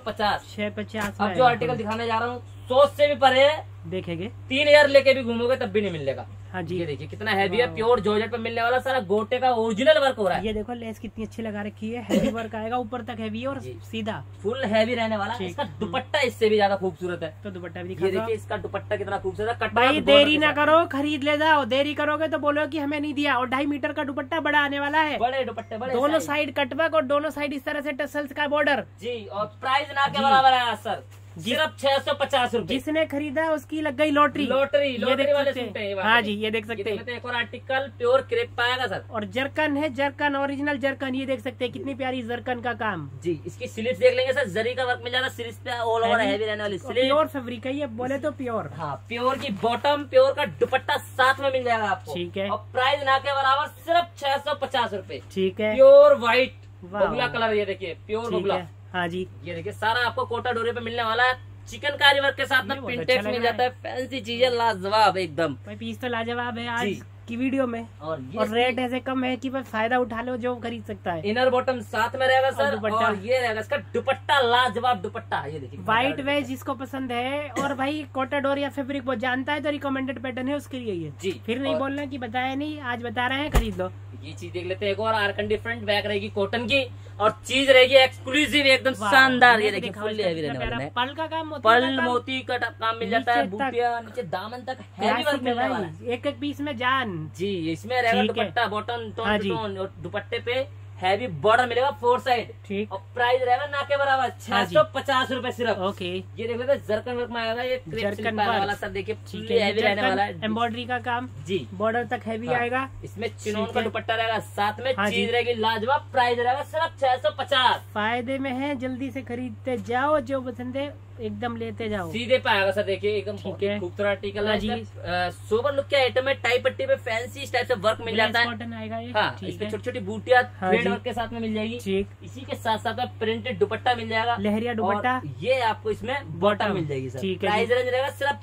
650। अब जो आर्टिकल दिखाने जा रहा हूँ सोच से भी परे है, देखेंगे 3000 लेके भी घूमोगे तब भी नहीं मिलेगा। हाँ जी, ये देखिए कितना हैवी है, प्योर जॉर्जेट पे मिलने वाला, सारा गोटे का ओरिजिनल वर्क हो रहा है। ये देखो लेस कितनी अच्छी लगा रखी है, हैवी वर्क आएगा ऊपर तक, हैवी और सीधा फुल हैवी रहने वाला। इसका दुपट्टा इससे भी ज्यादा खूबसूरत है, तो दुपट्टा भी ये देखिए, इसका दुपट्टा कितना खूबसूरत है। भाई देरी ना करो, खरीद ले जाओ, देरी करोगे तो बोलो कि हमें नहीं दिया। और 2.5 मीटर का दुपट्टा बड़ा आने वाला है, बड़े दुपट्टे, बड़े दोनों साइड कटवर्क और दोनों साइड इस तरह से टसल्स का बॉर्डर जी। और प्राइस ना के बराबर है सर, सिर्फ 650 रुपए। जिसने खरीदा उसकी लग गई लॉटरी वाले सूट है। हाँ जी, ये देख सकते हैं। एक और आर्टिकल प्योर क्रेप पाएगा सर, और जरकन है, जरकन ओरिजिनल जरकन, ये देख सकते हैं कितनी प्यारी जरकन का काम जी। इसकी स्लीव्स देख लेंगे सर, जरी का वर्क मिल जाएगा स्लीव्स पे, ऑल ओवर हैवी रहने वाली स्लीव, प्योर फैब्रिक है ये, बोले तो प्योर। हाँ, प्योर की बॉटम, प्योर का दुपट्टा साथ में मिल जाएगा आपको। ठीक है, और प्राइस ना के बराबर सिर्फ 650 रुपए। ठीक है, प्योर व्हाइट बगुला कलर, ये देखिए प्योर बगुला। हाँ जी, ये देखिए सारा आपको कोटा डोरे पे मिलने वाला है, चिकनकारी वर्क के साथ में प्रिंटेक्स मिल जाता है, फैंसी चीजें लाजवाब एकदम। पीस तो लाजवाब है आज की वीडियो में, और रेट ऐसे कम है कि फायदा उठा लो जो खरीद सकता है। इनर बॉटम साथ में रहेगा सर, और ये रहेगा इसका दुपट्टा, लाजवाब दुपट्टा। ये देखिए व्हाइट वेज जिसको पसंद है, और भाई कोटाडोर या फैब्रिक वो जानता है तो रिकमेंडेड पैटर्न है उसके लिए ये जी। फिर नहीं बोलना कि बताया नहीं, आज बता रहे हैं, खरीद लो। ये चीज देख लेते हैं, एक और आर्कंडी फ्रंट बैक रहेगी कॉटन की, और चीज रहेगी एक्सक्लूसिव एकदम शानदार। ये देखिए फुल हैवी रहने वाला है, पर्ल का काम, पर्ल मोती का काम मिल जाता है, बूटिया नीचे दामन तक हैवी वर्क मिलने वाला है, एक एक पीस में जान जी। इसमें रहेगा dupatta bottom tone to tone, और दुपट्टे पे हैवी बॉर्डर मिलेगा 4 साइड। ठीक, और प्राइस रहेगा ना के बराबर 650 रुपए सिर्फ। ओके, ये देख लेते जरकन वर्क में आएगा, ये जरकन वाला सर देखिए हैवी रहने वाला है, एम्ब्रॉयडरी का काम जी, बॉर्डर तक हैवी आएगा। इसमें चिनोन का दुपट्टा रहेगा, साथ में चीज रहेगी लाजवाब, प्राइस रहेगा सिर्फ 650। फायदे में है, जल्दी से खरीदते जाओ, जो पसंद है एकदम लेते जाओ, सीधे पे आएगा सर। देखिए एकदम खूबसूरत आर्टिकल है, सोबर लुक के आइटम है, टाई पट्टी पे फैंसी इस टाइप से वर्क मिल जाता है। कॉटन आएगा ये, हाँ, इसमें छोटी छोटी बूटियां थ्रेड वर्क के साथ में मिल जाएगी। ठीक, इसी के साथ साथ में प्रिंटेड दुपट्टा मिल जाएगा, लहरिया दुपट्टा, ये आपको इसमें बॉटम मिल जाएगी सर। प्राइस रेंज रहेगा सिर्फ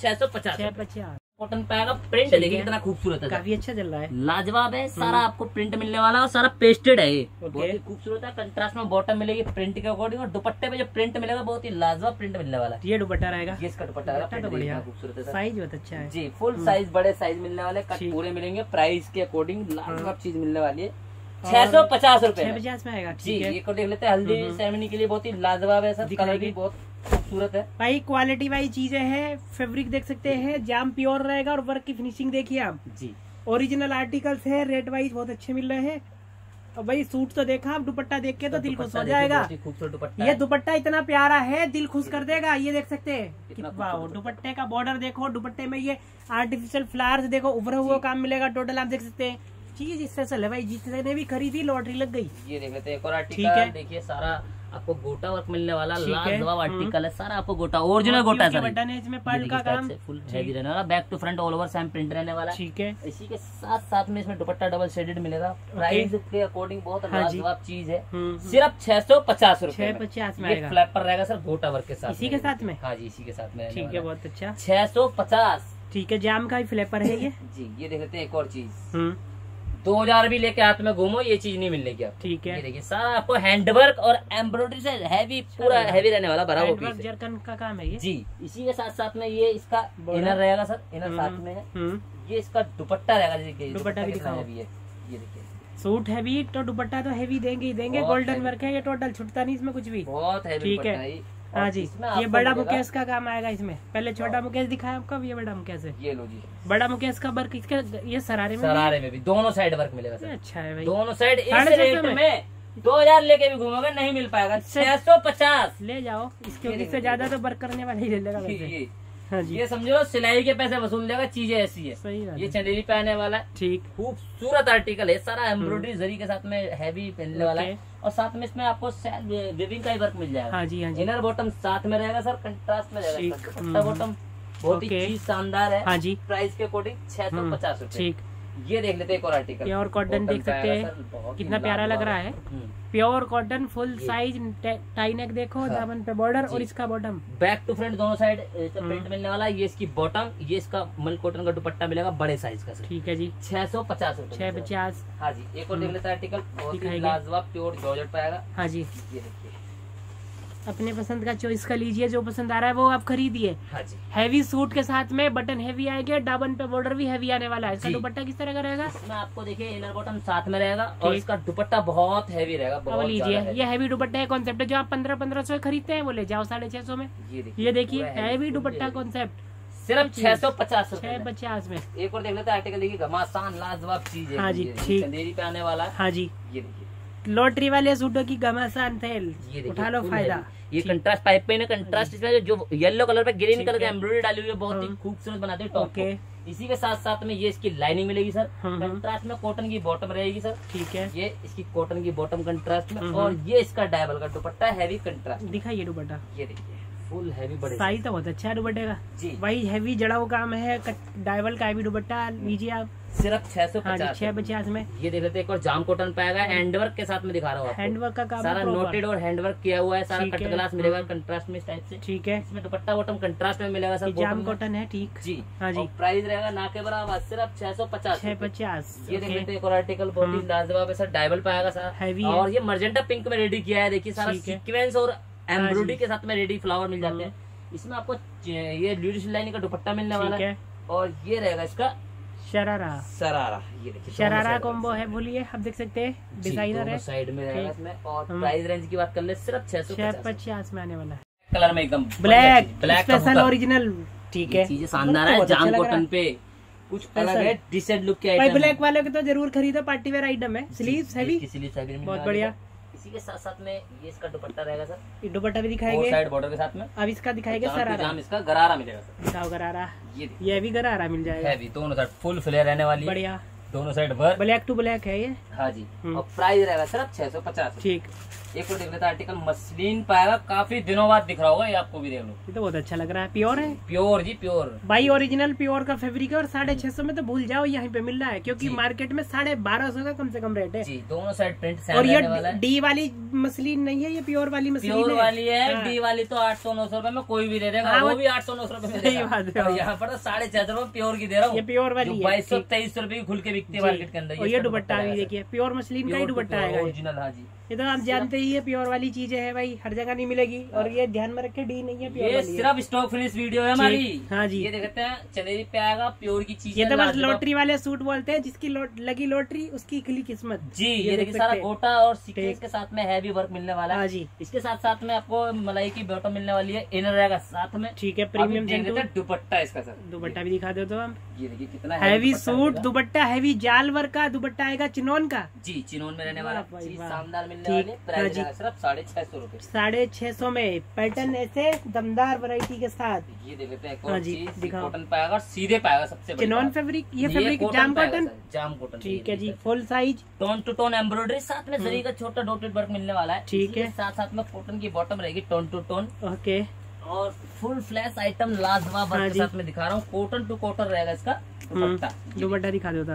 650। कॉटन पाएगा, प्रिंट देखिए कितना खूबसूरत है, काफी अच्छा चल रहा है, लाजवाब है। सारा आपको प्रिंट मिलने वाला है, और सारा पेस्टेड है, ये बहुत ही खूबसूरत है। कंट्रास्ट में बॉटम मिलेगी प्रिंट के अकॉर्डिंग, और दुपट्टे पे जो प्रिंट मिलेगा बहुत ही लाजवाब प्रिंट मिलने वाला है। ये दुपट्टा रहेगा, ये इसका दुपट्टा रहेगा, बढ़िया खूबसूरत है, साइज बहुत अच्छा है जी, फुल साइज, बड़े साइज मिलने वाले, कट पूरे मिलेंगे, प्राइस के अकॉर्डिंग लाजवाब चीज मिलने वाली है। 650 रुपए में आएगा जी। ये को देख लेते हैं, हल्दी सेरेमनी के लिए बहुत ही लाजवाब है सर, कलर भी बहुत खूबसूरत है भाई, क्वालिटी वाइज चीजें हैं, फैब्रिक देख सकते हैं, जाम प्योर रहेगा, और वर्क की फिनिशिंग देखिए आप जी, ओरिजिनल आर्टिकल्स है, रेट वाइज बहुत अच्छे मिल रहे हैं। और भाई सूट तो देखा, आप दुपट्टा देख के तो दिल खुश हो जाएगा। खूबसूरत दुपट्टा, ये दुपट्टा इतना प्यारा है, दिल खुश कर देगा। ये देख सकते हैं, वाह, दुपट्टे का बॉर्डर देखो, दुपट्टे में ये आर्टिफिशियल फ्लावर्स देखो, उभरा हुआ काम मिलेगा टोटल, आप देख सकते हैं। चीज इससे चल है भाई, जिसने भी खरीदी लॉटरी लग गई। ये देख लेते हैं एक और आर्टिकल, देखिए सारा आपको गोटा वर्क मिलने वाला, लाजवाब आर्टिकल है, सारा आपको गोटा, ओरिजिनल गोटा है, बटन है इसमें, पर्ल का काम, फुल हैवी रहने वाला, back to front all over same print रहने वाला। ठीक है, इसी के साथ साथ में इसमें दुपट्टा डबल शेडेड मिलेगा, प्राइस के अकॉर्डिंग बहुत लाजवाब चीज है, सिर्फ 650 रुपए। 650 में आएगा, फ्लैपर रहेगा सर गोटा वर्क के साथ, इसी के साथ में। हाँ जी, इसी के साथ में। ठीक है, बहुत अच्छा, 650। ठीक है, जाम का ही फ्लैपर है ये जी। ये देख लेते हैं एक और चीज, 2000 भी लेके हाथ में घूमो ये चीज नहीं मिलने की। ठीक है, ये देखिए सारा आपको हैंडवर्क और एम्ब्रॉयडरी से हैवी, पूरा हैवी रहने वाला भरा वो पीस जरकन का काम है ये जी। इसी के साथ साथ में ये इसका इनर रहेगा सर, इनर साथ में है। ये इसका दुपट्टा रहेगा, दुपट्टा भी दिखाओ। ये देखिए सूट हैवी तो दुपट्टा तो हैवी देंगे ही देंगे। गोल्डन वर्क है ये, टोटल छुटता नहीं इसमें कुछ भी, बहुत हैवी। ठीक है, हाँ जी। ये बड़ा मुकेश का काम आएगा इसमें। पहले छोटा मुकेश दिखाया आपको, ये बड़ा मुकेश है। ये लो जी, बड़ा मुकेश का वर्क इसके, ये सरारे में भी दोनों साइड वर्क मिलेगा सर। अच्छा है भाई, दोनों साइड। इस रेट में 2000 लेके भी घूमोगे नहीं मिल पाएगा। 650 ले जाओ, इससे ज्यादा तो वर्क करने वाला ही ले लेगा। हाँ जी, ये समझो सिलाई के पैसे वसूल लेगा। चीजें ऐसी है, सही है। ये चंदेरी पे आने वाला है, ठीक, खूबसूरत आर्टिकल है, सारा एम्ब्रॉयडरी जरी के साथ में हैवी पहनने वाला है। और साथ में इसमें आपको विविंग का ही वर्क मिल जाएगा। हाँ जी, हाँ जी। इनर बॉटम साथ में रहेगा सर, कंट्रास्ट में रहेगा। दुपट्टा बॉटम बहुत ही चीज शानदार है। हाँ जी, प्राइस के अकोर्डिंग 650 रुपए। ठीक, ये देख लेते हैं एक और आर्टिकल। प्योर कॉटन देख सकते हैं, कितना प्यारा लग रहा है। Pure cotton full size, tie neck देखो, दामन पे बॉर्डर और इसका बॉटम बैक टू फ्रंट दोनों साइड प्रिंट मिलने वाला है। ये इसकी बॉटम, ये इसका मल कॉटन का दुपट्टा मिलेगा बड़े साइज का सर। ठीक है जी, 650 रुपए। 650। हाँ जी, एक और देख लेते हैं आर्टिकल, बहुत ही लाजवाब प्योर जॉर्जेट पाएगा। हाँ जी, ये देखिए, अपने पसंद का चॉइस कर लीजिए, जो पसंद आ रहा है वो आप खरीदिए। हाँ जी, हैवी सूट के साथ में बटन हैवी आएंगे, डाबन पे बॉर्डर भी हैवी आने वाला है। इसका दुपट्टा किस तरह का रहेगा? इसमें आपको देखिए इनर बॉटम साथ में रहेगा और इसका दुपट्टा बहुत हैवी रहेगा। अब लीजिए, ये हैवी दुपट्टा है कॉन्सेप्ट है, जो आप 1500 खरीदते हैं वो ले जाओ 650 में। ये देखिए हैवी दुपट्टा कॉन्सेप्ट सिर्फ 650 में। एक और देख लेते हैं आर्टिकल, देखिए घमासान लाजवाब चीज है। हाँ जी, ठीक, चंदेरी पे आने वाला है। हाँ जी, ये देखिए लॉटरी वाले सूटों की घमासान थैल, उठा लो फायदा। ये कंट्रास्ट पाइप पे कंट्रास्ट इसमें जो येलो कलर पे ग्रीन कलर की एम्ब्रॉयडरी डाली हुई है, बहुत ही खूबसूरत बनाते हैं टॉप को। इसी के साथ साथ में ये इसकी लाइनिंग मिलेगी सर, कंट्रास्ट में कॉटन की बॉटम रहेगी सर। ठीक है, ये इसकी कॉटन की बॉटम कंट्रास्ट में, और ये इसका डायबल का दुपट्टा हैवी कंट्रास्ट। दिखाइए दुपट्टा, ये देखिए फुल हैवी बड़े साइज तो बहुत अच्छा है दुपट्टे का जी। वही हैवी जड़ा हुआ काम है, डायबल का हैवी दुपट्टा लीजिए आप, सिर्फ 650 में। ये देख लेते हैं, एक और जाम कॉटन पाएगा, हैंडवर्क के साथ में दिखा रहा हूँ। हैंडवर्क का काम सारा नोटेड और हैंडवर्क किया हुआ है, सारा कट ग्लास मिलेगा कंट्रास्ट में इस टाइप से। ठीक है, इसमें दुपट्टा बॉटम कंट्रास्ट में मिलेगा सर, जाम कॉटन है। ठीक जी, हाँ जी। प्राइस रहेगा ना के बराबर, सिर्फ 650। ये देख लेते हैं एक और आर्टिकल, बहुत ही लाजवाब है सर, डायबल पाएगा सर हैवी, और ये मर्जेंटा पिंक में रेडी किया है। देखिए सारा सीक्वेंस और एम्ब्रॉयडरी के साथ में रेडी फ्लावर मिल जाते हैं। इसमें आपको ये ल्यूडिश लाइन का दुपट्टा मिलने वाला है, और ये रहेगा इसका शरारा। ये देखिए शरारा कॉम्बो है, बोलिए आप देख सकते हैं, डिजाइनर है, साइड में रहेगा इसमें। और प्राइस रेंज की बात कर ले, सिर्फ 650 में आने वाला है। कलर में एकदम ब्लैक स्पेशल ओरिजिनल। ठीक है, चीजें शानदार है, जाम कॉटन पे कुछ अलग है, डिसेंट लुक के आइटम। ब्लैक वाले के तो जरूर खरीदो, पार्टी वेयर आइटम है। स्लीव्स हैवी, बहुत बढ़िया। इसी के साथ साथ में ये इसका दुपट्टा रहेगा सर, ये दुपट्टा भी दिखाएंगे साइड बॉर्डर के साथ में। अब इसका दिखाएंगे शरारा, इसका गरारा मिलेगा सर। दिखाओ गरारा, ये भी गरारा मिल जाएगा, हैवी दोनों साइड फुल फ्लेयर रहने वाली, बढ़िया दोनों side work, black to black है ये। हाँ जी, और प्राइस रहेगा सिर्फ 650। ठीक, एक और देख लेता आर्टिकल, मसलिन पाएगा, काफी दिनों बाद दिख रहा होगा, ये आपको भी देख लो। ये तो बहुत अच्छा लग रहा है, प्योर है, प्योर जी प्योर भाई, ओरिजिनल प्योर का फैब्रिक है। और 650 में तो भूल जाओ, यहाँ पे मिल रहा है, क्योंकि मार्केट में 1250 का कम से कम रेट है जी। दोनों साइड प्रिंट, और ये डी वाली मसलिन नहीं है, ये प्योर वाली मसलिन प्योर वाली है। डी वाली तो 800-900 रुपए में कोई भी दे देगा, वो भी 800-900 रुपए में देगा। यहाँ पर 650 रुपए प्योर की दे रहा हूँ, ये प्योर वाली 2200-2300 रुपए की खुल के बिकती है मार्केट के अंदर। और ये दुपट्टा भी देखिए, प्योर मसलिन का ही दुपट्टा आएगा ओरिजिनल। हाँ जी, ये तो आप जानते ही है, प्योर वाली चीजें है भाई, हर जगह नहीं मिलेगी। और ये ध्यान में रखे, डी नहीं है, प्योर ये सिर्फ स्टॉक फिनिश वीडियो है हमारी। हाँ जी, ये देखते हैं चंदेरी पे आएगा, प्योर की चीज। ये तो बस लॉटरी वाले सूट बोलते हैं, जिसकी लगी लॉटरी उसकी खिली किस्मत जी। ये देखिए सारा गोटा और सीक्वेंस के साथ में हैवी वर्क मिलने वाला है। हाँ जी, इसके साथ साथ में आपको मलाई की बॉटम मिलने वाली है, इनर रहेगा साथ में। ठीक है, प्रीमियम दुपट्टा इसका सर, दुपट्टा भी दिखा दो तो हम। ये देखिए कितना हैवी सूट दुपट्टा, हैवी जाल वर्क का दुपट्टा आएगा, चिनोन का जी, चिनोन में रहने वाला, शानदार मिलने वाली है। प्राइस सिर्फ 650 रुपए, 650 में। पैटर्न ऐसे दमदार वैरायटी के साथ। ये देख लेते हैं, कॉटन पाएगा, सीधे पाएगा, सबसे चिनोन फैब्रिक, ये फैब्रिक जाम कॉटन, जाम कॉटन। ठीक है जी, full size, tone to tone embroidery, साथ में जरी का छोटा डॉटेड वर्क मिलने वाला है। ठीक है, साथ साथ में कॉटन की बॉटम रहेगी, टोन टू टोन। ओके, और फुल फ्लैश आइटम लाजवाब वर्क के साथ में दिखा रहा हूँ, कॉटन टू कॉटन रहेगा इसका दुपट्टा। दुपट्टा दिखा दो हम,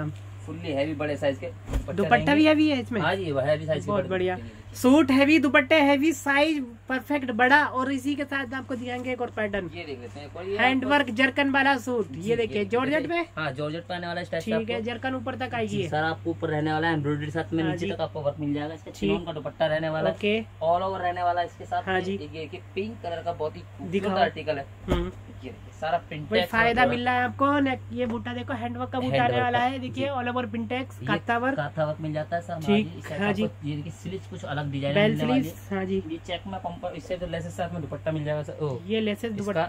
फुल्ली हैवी बड़े साइज के दुपट्टा भी हैवी है इसमें। हाँ जी, वो हैवी साइज, बहुत बढ़िया। सूट हैवी, दुपट्टे हैवी, साइज परफेक्ट बड़ा, और इसी के साथ आपको दिखाएंगे एक और पैटर्न। ये देख लेते हैं, हैंडवर्क जरकन वाला सूट, ये देखिए जॉर्जेट में। हाँ, जॉर्जेट पे आने वाला है। ठीक है, जरकन ऊपर तक आएगी सर, आपको ऊपर रहने वाला है एम्ब्रॉयडरी, साथ में नीचे तक आपको वर्क मिल जाएगा। इसका चिनोन का दुपट्टा रहने वाला है, ऑल ओवर रहने वाला है इसके साथ। हाँ जी, ये पिंक कलर का बहुत ही खूबसूरत आर्टिकल है। ये सारा पिंटेक्स फायदा मिल रहा है आपको। ये बूटा देखो, हैंडवर्क का बूटा आने वाला है, देखिए ऑल ओवर पिंटेक्स, काथा वर्क मिल जाता है सर। ठीक, हाँ जी। ये देखिए स्लीव्स कुछ अलग डिजाइन बेल स्लीव्स, हाँ जी। ये चेक में पंपर, इससे तो लेसेस साथ में दुपट्टा मिल जाएगा सर। ये लेसेस दुपट्टा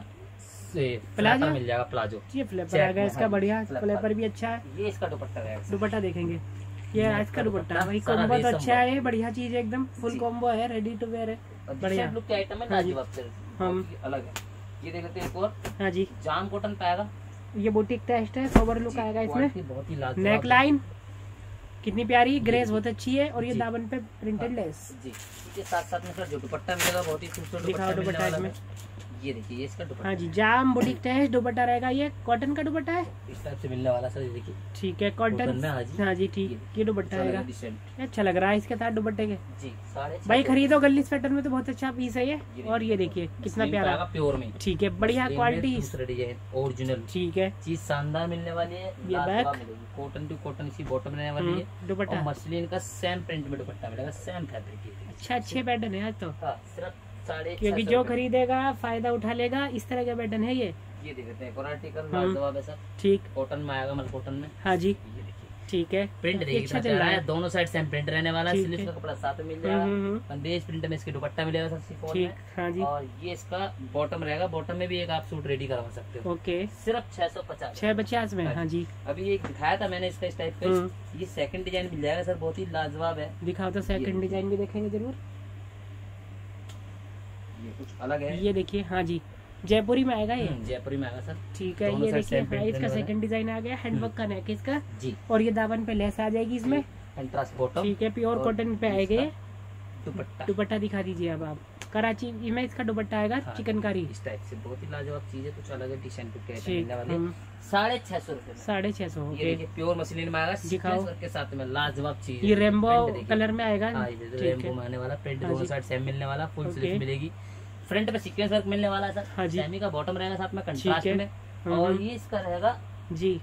प्लाजो मिल जाएगा, प्लाजो। ये फ्लेपर आएगा इसका, बढ़िया फ्लेपर भी अच्छा है। ये इसका दुपट्टा रहेगा, दुपट्टा देखेंगे। ये राइस का दुपट्टा भाई, कॉम्बो तो अच्छा है, बढ़िया चीज है, एकदम फुल कॉम्बो है, रेडी टू वेयर है, बढ़िया लुक के आइटम है, हम अलग है। ये देख लेते हैं एक और। हाँ जी, जाम कॉटन पे आएगा, ये बुटीक टेस्ट है, सोबर लुक आएगा इसमें। बहुत ही नेक लाइन कितनी प्यारी, ग्रेस बहुत अच्छी है, और ये दामन पे प्रिंटेड लेस जी। इसके साथ साथ में सर जो दुपट्टा मिलेगा बहुत ही खूबसूरत दुपट्टा इसमें। ये देखिए इसका दुपट्टा, हाँ जी, जाम बुटीक टेस्ट दुपट्टा रहेगा। ये कॉटन का दुपट्टा है, इस टाइप से मिलने वाला सर। ये देखिए, ठीक है, कॉटन। हाँ जी, ठीक, ये दुपट्टा रहेगा, अच्छा लग रहा है इसके साथ दुपट्टे के जी। भाई खरीदो, गली स्वेटर में तो बहुत अच्छा पीस है ये। और ये देखिए कितना प्यारा, प्योर में, ठीक है, बढ़िया क्वालिटी, डिजाइन ओरिजिनल, ठीक है, चीज शानदार मिलने वाली है। ये बैक कॉटन टू कॉटन, इसी बॉटम रहने वाली है। दुपट्टा मसलिन का सेम प्रिंट में दुपट्टा मिलेगा, सेम फैब्रिक। अच्छा, अच्छे पैटर्न है आज तो, सिर्फ क्योंकि जो खरीदेगा फायदा उठा लेगा, इस तरह का पैटर्न है ये। ये देख लेते हैं, एक और आर्टिकल लाजवाब है सर, ठीक, कॉटन में आएगा, मतलब कॉटन में। हाँ जी, ये देखिए, ठीक है, प्रिंट देखिए अच्छा चल रहा है, दोनों साइड सेम प्रिंट रहने वाला है। स्लीव्स का कपड़ा साथ में मिल जाएगा, बंदेज प्रिंट में इसके दुपट्टा मिलेगा सर, शिफॉन में। हाँ जी, और ये इसका बॉटम रहेगा, बॉटम में भी एक आप सूट रेडी करवा सकते हो। ओके, सिर्फ 650 में। हाँ जी, अभी एक दिखाया था मैंने इसका इस टाइप का, ये सेकंड डिजाइन मिल जाएगा सर, बहुत ही लाजवाब है। दिखाओ तो, सेकंड डिजाइन भी देखेंगे जरूर, ये कुछ अलग है। ये देखिए, हाँ जी, जयपुरी में आएगा ये, जयपुरी में आएगा सर, ठीक है। ये देखिए, हाँ, इसका सेकंड डिजाइन आ गया, हैंडवर्क का नेक इसका जी, और ये दामन पे लेस आ जाएगी इसमें, कंट्रास्ट बॉटम, ठीक है, प्योर कॉटन पे आएगा। दुपट्टा, दुपट्टा दिखा दीजिए अब आप, कराची में इसका दुपट्टा आएगा, हाँ, चिकनकारी इस टाइप से, बहुत ही लाजवाब चीज है, कुछ अलग है, डिजाइन के 650 रुपए, 650 प्योर मसलिन में आएगा, दिखाओ के साथ में लाजवाब चीज। ये रेनबो कलर में आएगा, रेनबो में आने वाला, प्रिंट दोनों साइड सेम मिलने वाला, फुल स्लीव मिलेगी, फ्रंट पे सीक्वेंस वर्क मिलने वाला है सर। हाँ जी, सेमी का बॉटम रहेगा साथ में कंट्रास्ट में, और ये इसका रहेगा जी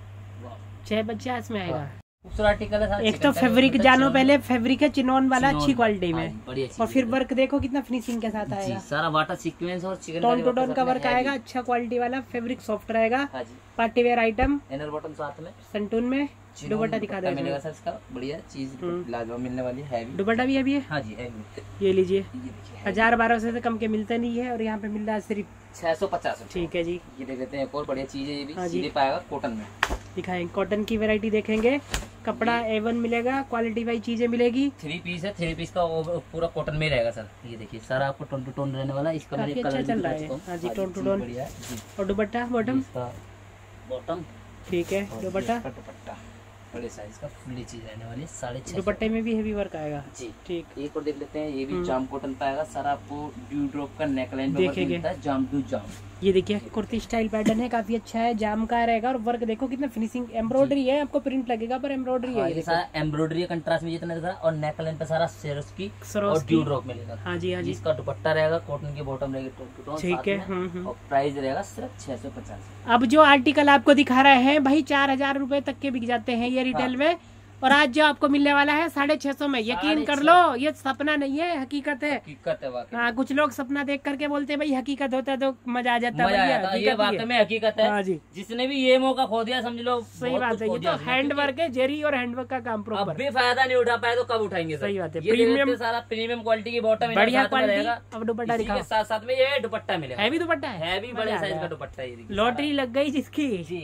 650 में आएगा। खूबसूरत आर्टिकल है। एक तो फैब्रिक जानो, पहले फैब्रिक है चिनोन वाला, अच्छी क्वालिटी में, और फिर वर्क देखो कितना फिनिशिंग के साथ आएगा, सारा वाटर सीक्वेंस और टोन टू टोन का वर्क आएगा, अच्छा क्वालिटी वाला, फैब्रिक सॉफ्ट रहेगा, party wear item, inner bottom साथ में, संटून में। दुपट्टा दिखा दो, मिलेगा सर इसका, बढ़िया चीज लाजवाब मिलने वाली है, दुपट्टा भी है। हाँ जी, ये लीजिए, 1000-1200 से कम के मिलते नहीं है, और यहाँ पे मिल रहा है सिर्फ 650। ठीक है जी, ये देख लेते हैं, एक और बढ़िया चीज है, ये भी सीधे पाएगा कॉटन में, दिखाएंगे कॉटन की वैरायटी देखेंगे, कपड़ा A1 मिलेगा, क्वालिटी वाइज चीजें मिलेगी। 3 पीस है, 3 पीस का पूरा कॉटन में रहेगा सर। ये देखिए सारा आपको टोन टू टोन रहने वाला, इसका काफी अच्छा चल रहा है। हाँ जी, टोन टू टोन, और दुपट्टा बॉटम, बॉटम ठीक है, दुपट्टा बड़े साइज का फुल्ली चीज रहने वाली, 650। दुपट्टे में भी हेवी वर्क आएगा जी, ठीक। एक और देख लेते हैं, ये भी जाम कॉटन पाएगा, सारा आपको ड्यू ड्रॉप का नेकलाइन देखेंगे, जाम टू जाम। ये देखिए कुर्ती स्टाइल पैटर्न है, काफी अच्छा है, जाम का रहेगा, और वर्क देखो कितना फिनिशिंग, एम्ब्रॉयडरी है, आपको प्रिंट लगेगा पर एम्ब्रॉयडरी है, ये सारा एम्ब्रॉयडरी कंट्रास्ट में जितना दिख रहा है, और नेकलाइन पे सारा सेरोस्की और ड्यू ड्रॉप मिलेगा। हाँ जी, हाँ जी, इसका दुपट्टा रहेगा, कॉटन की बॉटम रहेगी, टोन टू टोन, ठीक है, और प्राइस रहेगा सिर्फ 650। अब जो आर्टिकल आपको दिखा रहे हैं भाई 4000 रुपए तक के बिक जाते हैं ये रिटेल में, और आज जो आपको मिलने वाला है 650 में, यकीन कर लो, ये सपना नहीं है, हकीकत है, हकीकत है। हाँ, कुछ लोग सपना देख करके बोलते हैं भाई हकीकत होता है तो मजा आ जाता है, ये बात में हकीकत है। हाँ जी, जिसने भी ये मौका खो दिया समझ लो, सही बात है, ये तो हैंडवर्क है, जेरी और हैंडवर्क का काम प्रॉपर, अब भी फायदा नहीं उठा पाए तो कब उठाएंगे, सही बात है। प्रीमियम, सारा प्रीमियम क्वालिटी की बॉटम, बढ़िया क्वालिटी। अब दुपट्टा दिखाओ, साथ साथ में ये दुपट्टा मिलेगा, हैवी दुपट्टा है, हैवी बड़े साइज का दुपट्टा है, लॉटरी लग गई जिसकी जी,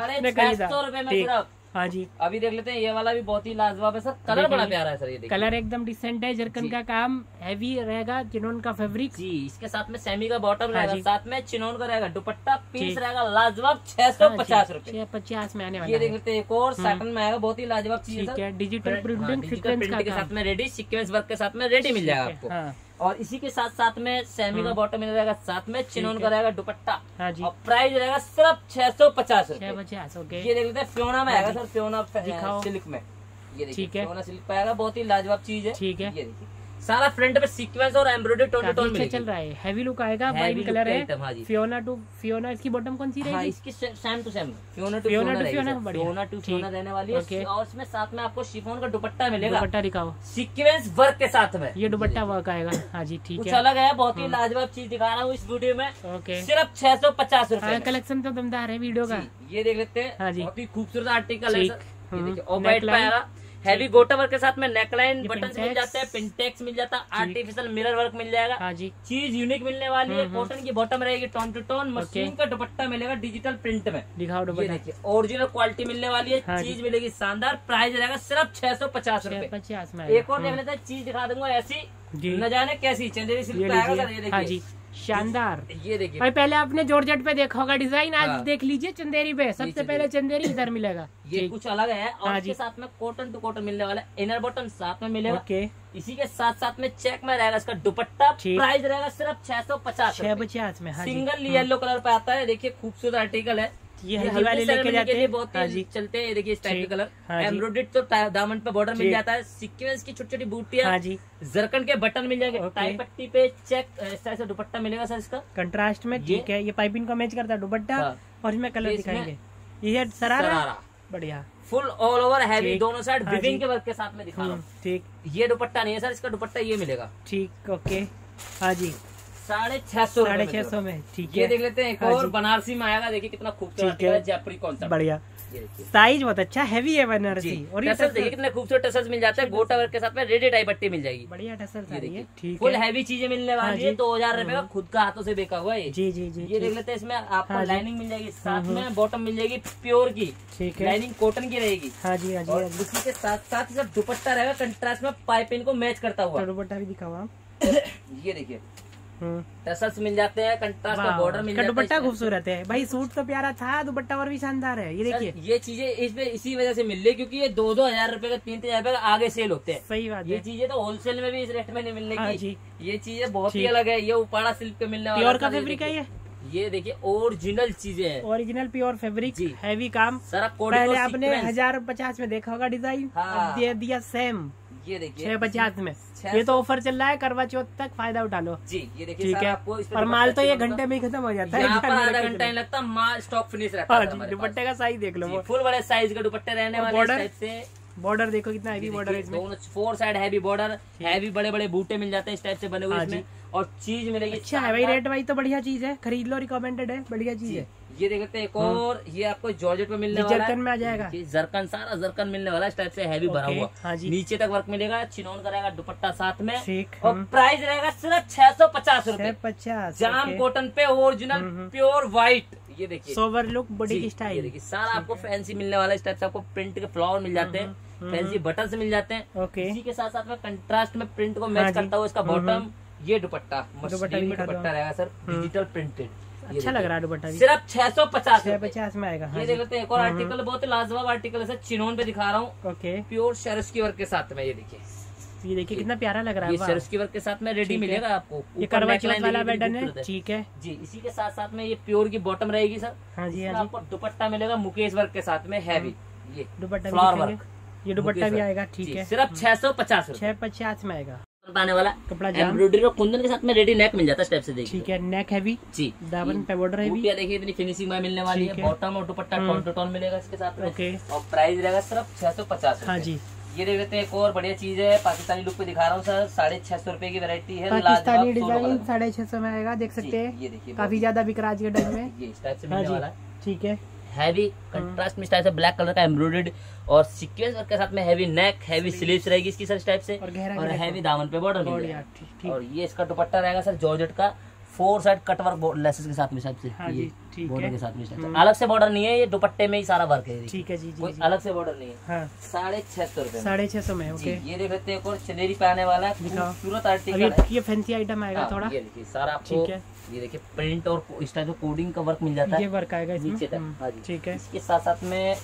650 रुपए में सिर्फ। हाँ जी, अभी देख लेते हैं, ये वाला भी बहुत ही लाजवाब है सर, कलर बड़ा प्यारा है सर, ये कलर एकदम डिसेंट है, जरकन का काम, हैवी रहेगा, चिनोन का फैब्रिक जी, इसके साथ में सेमी का बॉटम रहेगा, साथ में चिनोन का रहेगा, दुपट्टा पीस रहेगा लाजवाब, 650 रुपए, 650 में आने वाला। ये देख लेते हैं, एक और सेकंड में आएगा, बहुत ही लाजवाब चीज है, डिजिटल प्रिंटिंग के साथ में रेडी, सीक्वेंस वर्क के साथ में रेडी मिल जाएगा आपको। और इसी के साथ साथ में सेमी का बॉटम मिल जाएगा, साथ में चिनोन का रहेगा दुपट्टा। हाँ जी। और प्राइस रहेगा सिर्फ 650 रुपए। ये देख लेते हैं फ्योना में आएगा सर, फ्योना सिल्क में। ये देखिए फ्योना सिल्क पे आएगा, बहुत ही लाजवाब चीज है। ठीक है। ये देखिए सारा फ्रंट पे सीक्वेंस और एम्ब्रॉयडरी टोन टू टोन चल रहा है, हैवी लुक आएगा, वाइन कलर है। हाँ जी। फियोना टू फियोना, इसकी बॉटम कौन सी रहेगी? हाँ, इसकी सेम टू सेम फियोना टू फियोना रहने वाली है। और इसमें साथ में आपको शिफॉन का दुपट्टा मिलेगा। दुपट्टा दिखाओ, सीक्वेंस वर्क के साथ में ये दुपट्टा वर्क आएगा। हाँ जी ठीक है, कुछ अलग है, बहुत ही लाजवाब चीज दिखा रहा हूँ इस वीडियो में। ओके, सिर्फ 650 रुपए। कलेक्शन तो दमदार है वीडियो का। ये देख लेते हैं, हाँ जी, बहुत ही खूबसूरत आर्टिकल है सर। ये देखिए ऑफ वाइट पे आएगा, हैवी गोटा वर्क के साथ में नेकलाइन बटन मिल जाते हैं, पिनटेक्स मिल जाता है, आर्टिफिशियल मिरर वर्क मिल जाएगा। हाँ जी, चीज यूनिक मिलने वाली है। कॉटन की बॉटम रहेगी टोन टू टोन, मशीन का दुपट्टा मिलेगा डिजिटल प्रिंट में। दिखाओ दुपट्टा, देखिए ओरिजिनल क्वालिटी मिलने वाली है। चीज मिलेगी शानदार, प्राइस रहेगा सिर्फ 650 रुपए। 50 में एक और देख लेते हैं, चीज दिखा दूंगा ऐसी, न जाने कैसी चंदेरी सिल्क पे आएगा। ये देखिए शानदार। ये देखिए भाई पहले आपने जॉर्जेट पे देखा होगा डिजाइन, आज देख लीजिए चंदेरी पे। सबसे पहले चंदेरी इधर मिलेगा, ये कुछ अलग है। और इसके साथ में कॉटन टू कॉटन मिलने वाला है, इनर बॉटम साथ में मिलेगा। ओके, इसी के साथ साथ में चेक में रहेगा इसका दुपट्टा। प्राइस रहेगा सिर्फ 650 में। सिंगल येलो कलर पे आता है। देखिए खूबसूरत आर्टिकल है, ये हल्दी वाले लेके जाते हैं, बहुत ही चलते हैं। देखिए इस टाइप के कलर एम्ब्रॉयडरी तो दामन पे बॉर्डर मिल जाता है, सीक्वेंस की छोटी छोटी बूटियां, जरकन के बटन मिल जाएंगे, टाई पट्टी पे चेक इस तरह से दुपट्टा मिलेगा सर इसका कंट्रास्ट में। ठीक है, ये पाइपिंग को मैच करता है दुपट्टा। और इसमें कलर दिखाएंगे, ये शरारा बढ़िया फुल ऑल ओवर हैवी, दोनों साइड विविंग के वर्क के साथ में दिखा रहा हूँ। ठीक, ये दुपट्टा नहीं है सर, इसका दुपट्टा ये मिलेगा। ठीक, ओके। हाँ जी, 650 में। ठीक है, ये देख लेते हैं एक और बनारसी में आएगा। देखिए कितना खूबसूरत है, जयपुरी कॉन्सेप्ट, बढ़िया साइज बहुत अच्छा, हैवी है बनारसी। और ये देखिए कितने खूबसूरत टसल्स मिल जाते हैं, गोटा वर्क के साथ में रेडी टाई पट्टी मिल जाएगी। बढ़िया टसल्स आ रही है, फुल हैवी चीजें मिलने वाली है। 2000 रुपए का खुद का हाथों से बेका हुआ है। जी जी जी, ये देख लेते हैं, इसमें आपको लाइनिंग मिल जाएगी, साथ में बॉटम मिल जाएगी प्योर की। ठीक है, लाइनिंग कॉटन की रहेगी। हाँ जी हाँ जी, और इसी के साथ साथ ही सब दुपट्टा रहेगा कंट्रास्ट में, पाइपिंग को मैच करता हुआ। दुपट्टा भी दिखाओ, ये देखिए टसल्स मिल जाते हैं, कंट्रास्ट का बॉर्डर मिल जाता है। दुपट्टा खूबसूरत है भाई, सूट तो प्यारा था, दुपट्टा और भी शानदार है। ये देखिए, ये चीजें इसमें इसी वजह से मिल रही है क्योंकि ये 2-2 हजार रुपए का, 3-3 हजार रुपए का आगे सेल होते हैं। सही बात, ये चीजें तो होलसेल में भी इस रेट में नहीं मिलने की। ये चीजें बहुत ही अलग है, ये उपाड़ा सिल्क पे मिलने वाला प्योर का फैब्रिक है। ये देखिए ओरिजिनल चीजें हैं, ओरिजिनल प्योर फैब्रिक, हैवी काम सारा। पहले आपने 1050 में देखा होगा डिजाइन, दे दिया सेम। ये देखिए 650 में, ये तो ऑफर चल रहा है, करवा चौथ तक फायदा उठा लो जी। ये देखिए ठीक है, आपको और माल तो 1 घंटे में ही खत्म हो जाता है, आधा घंटा ही लगता, माल स्टॉक फिनिश रहता है। दुपट्टे का साइज देख लो, फुल बड़े साइज का दुपट्टे रहने वाले। बॉर्डर देखो कितना हैवी बॉर्डर है इसमें, 4 साइड हैवी बॉर्डर, हैवी बड़े बड़े बूटे मिल जाते हैं इस टाइप से बने हुए इसमें। और चीज मिलेगी अच्छा है भाई, रेट वाइज तो बढ़िया चीज है, खरीद लो, रिकमेंडेड है, बढ़िया चीज है। ये देखते हैं एक और, ये आपको जॉर्जेट में मिलने वाला है, जरकन में आ जाएगा। जरकन, सारा जरकन मिलने वाला है इस टाइप से, हैवी भरा हुआ। हाँ जी, नीचे तक वर्क मिलेगा, चिनोन करेगा दुपट्टा साथ में। और प्राइस रहेगा सिर्फ 650 रुपए। 50 जाम कॉटन पे, ओरिजिनल प्योर व्हाइट। ये देखिए सोवर लुक, बॉडी स्टाइल, देखिए सारा आपको फैंसी मिलने वाला है इस टाइप से। आपको प्रिंट के फ्लावर मिल जाते हैं, फैंसी बटन से मिल जाते हैं। इसी के साथ साथ में कंट्रास्ट में प्रिंट को मैच करता हुआ इसका बॉटम, ये दुपट्टा दुपट्टा रहेगा सर, डिजिटल प्रिंटेड। अच्छा लग रहा है दुपट्टा, सिर्फ 650 में आएगा। ये देख लेते हैं एक और आर्टिकल, बहुत लाजवाब आर्टिकल है, चिनोन पे दिखा रहा हूँ। ओके, प्योर शेरस्की वर्क के साथ में। ये देखिए कितना प्यारा लग रहा है, शेरस्की वर्क के साथ में रेडी मिलेगा आपको। ये करवा चौथ वाला पैटर्न है, ठीक है जी। इसी के साथ साथ में ये प्योर की बॉटम रहेगी सर। हाँ जी, आपको दुपट्टा मिलेगा मुकेश वर्क के साथ में, हैवी ये दुपट्टा फ्लावर वर्क, ये दुपट्टा भी आएगा। ठीक है, सिर्फ 650 में आएगा। आने वाला कपड़ा एम्ब्रॉयडरी और कुंदन के साथ में रेडी नेक मिल जाता है स्टेप से, देखिए। ठीक है, नेक हैवी जी, दामन पे बॉर्डर हैवी। देखिए इतनी फिनिशिंग में मिलने वाली है, बॉटम और दुपट्टा टोन टू टोन मिलेगा इसके साथ में। ओके, और प्राइस रहेगा सिर्फ 650। हाँ जी, ये देख लेते हैं एक और बढ़िया चीज है, पाकिस्तानी लुक पे दिखा रहा हूँ सर, 650 रुपए की वैरायटी है, पाकिस्तानी डिजाइन 650 में आएगा, देख सकते हैं। ये देखिए काफी ज्यादा बिक रहा है आज के टाइम में, ये इस टाइप से मिलने वाला है। ठीक है, हैवी कंट्रास्ट में इस टाइप से ब्लैक कलर का एम्ब्रॉयडर्ड और सीक्वेंस वर्क के साथ में हैवी नेक, हैवी स्लीव्स रहेगी इसकी सर इस टाइप से, और हैवी दामन पे बॉर्डर मिलेगा। और ये इसका दुपट्टा रहेगा सर जॉर्जेट का, 4 साइड कट वर्क लेसेस के साथ में से, बॉर्डर के साथ में। अलग से बॉर्डर नहीं है, ये दुपट्टे में ही सारा वर्क है। ठीक है जी, कोई अलग से बॉर्डर नहीं है। 650 रुपए, 650 में। ओके, ये देख लेते हैं एक और चंदेरी पे आने वाला है, खूबसूरत आर्टिकल, ये फैंसी आइटम आएगा थोड़ा। ये देखिए सारा आपको, ये देखिए प्रिंट और इस टाइप का कोडिंग का वर्क मिल जाता है, ये वर्क आएगा नीचे तक। हाँ जी, ठीक है। इसके साथ साथ में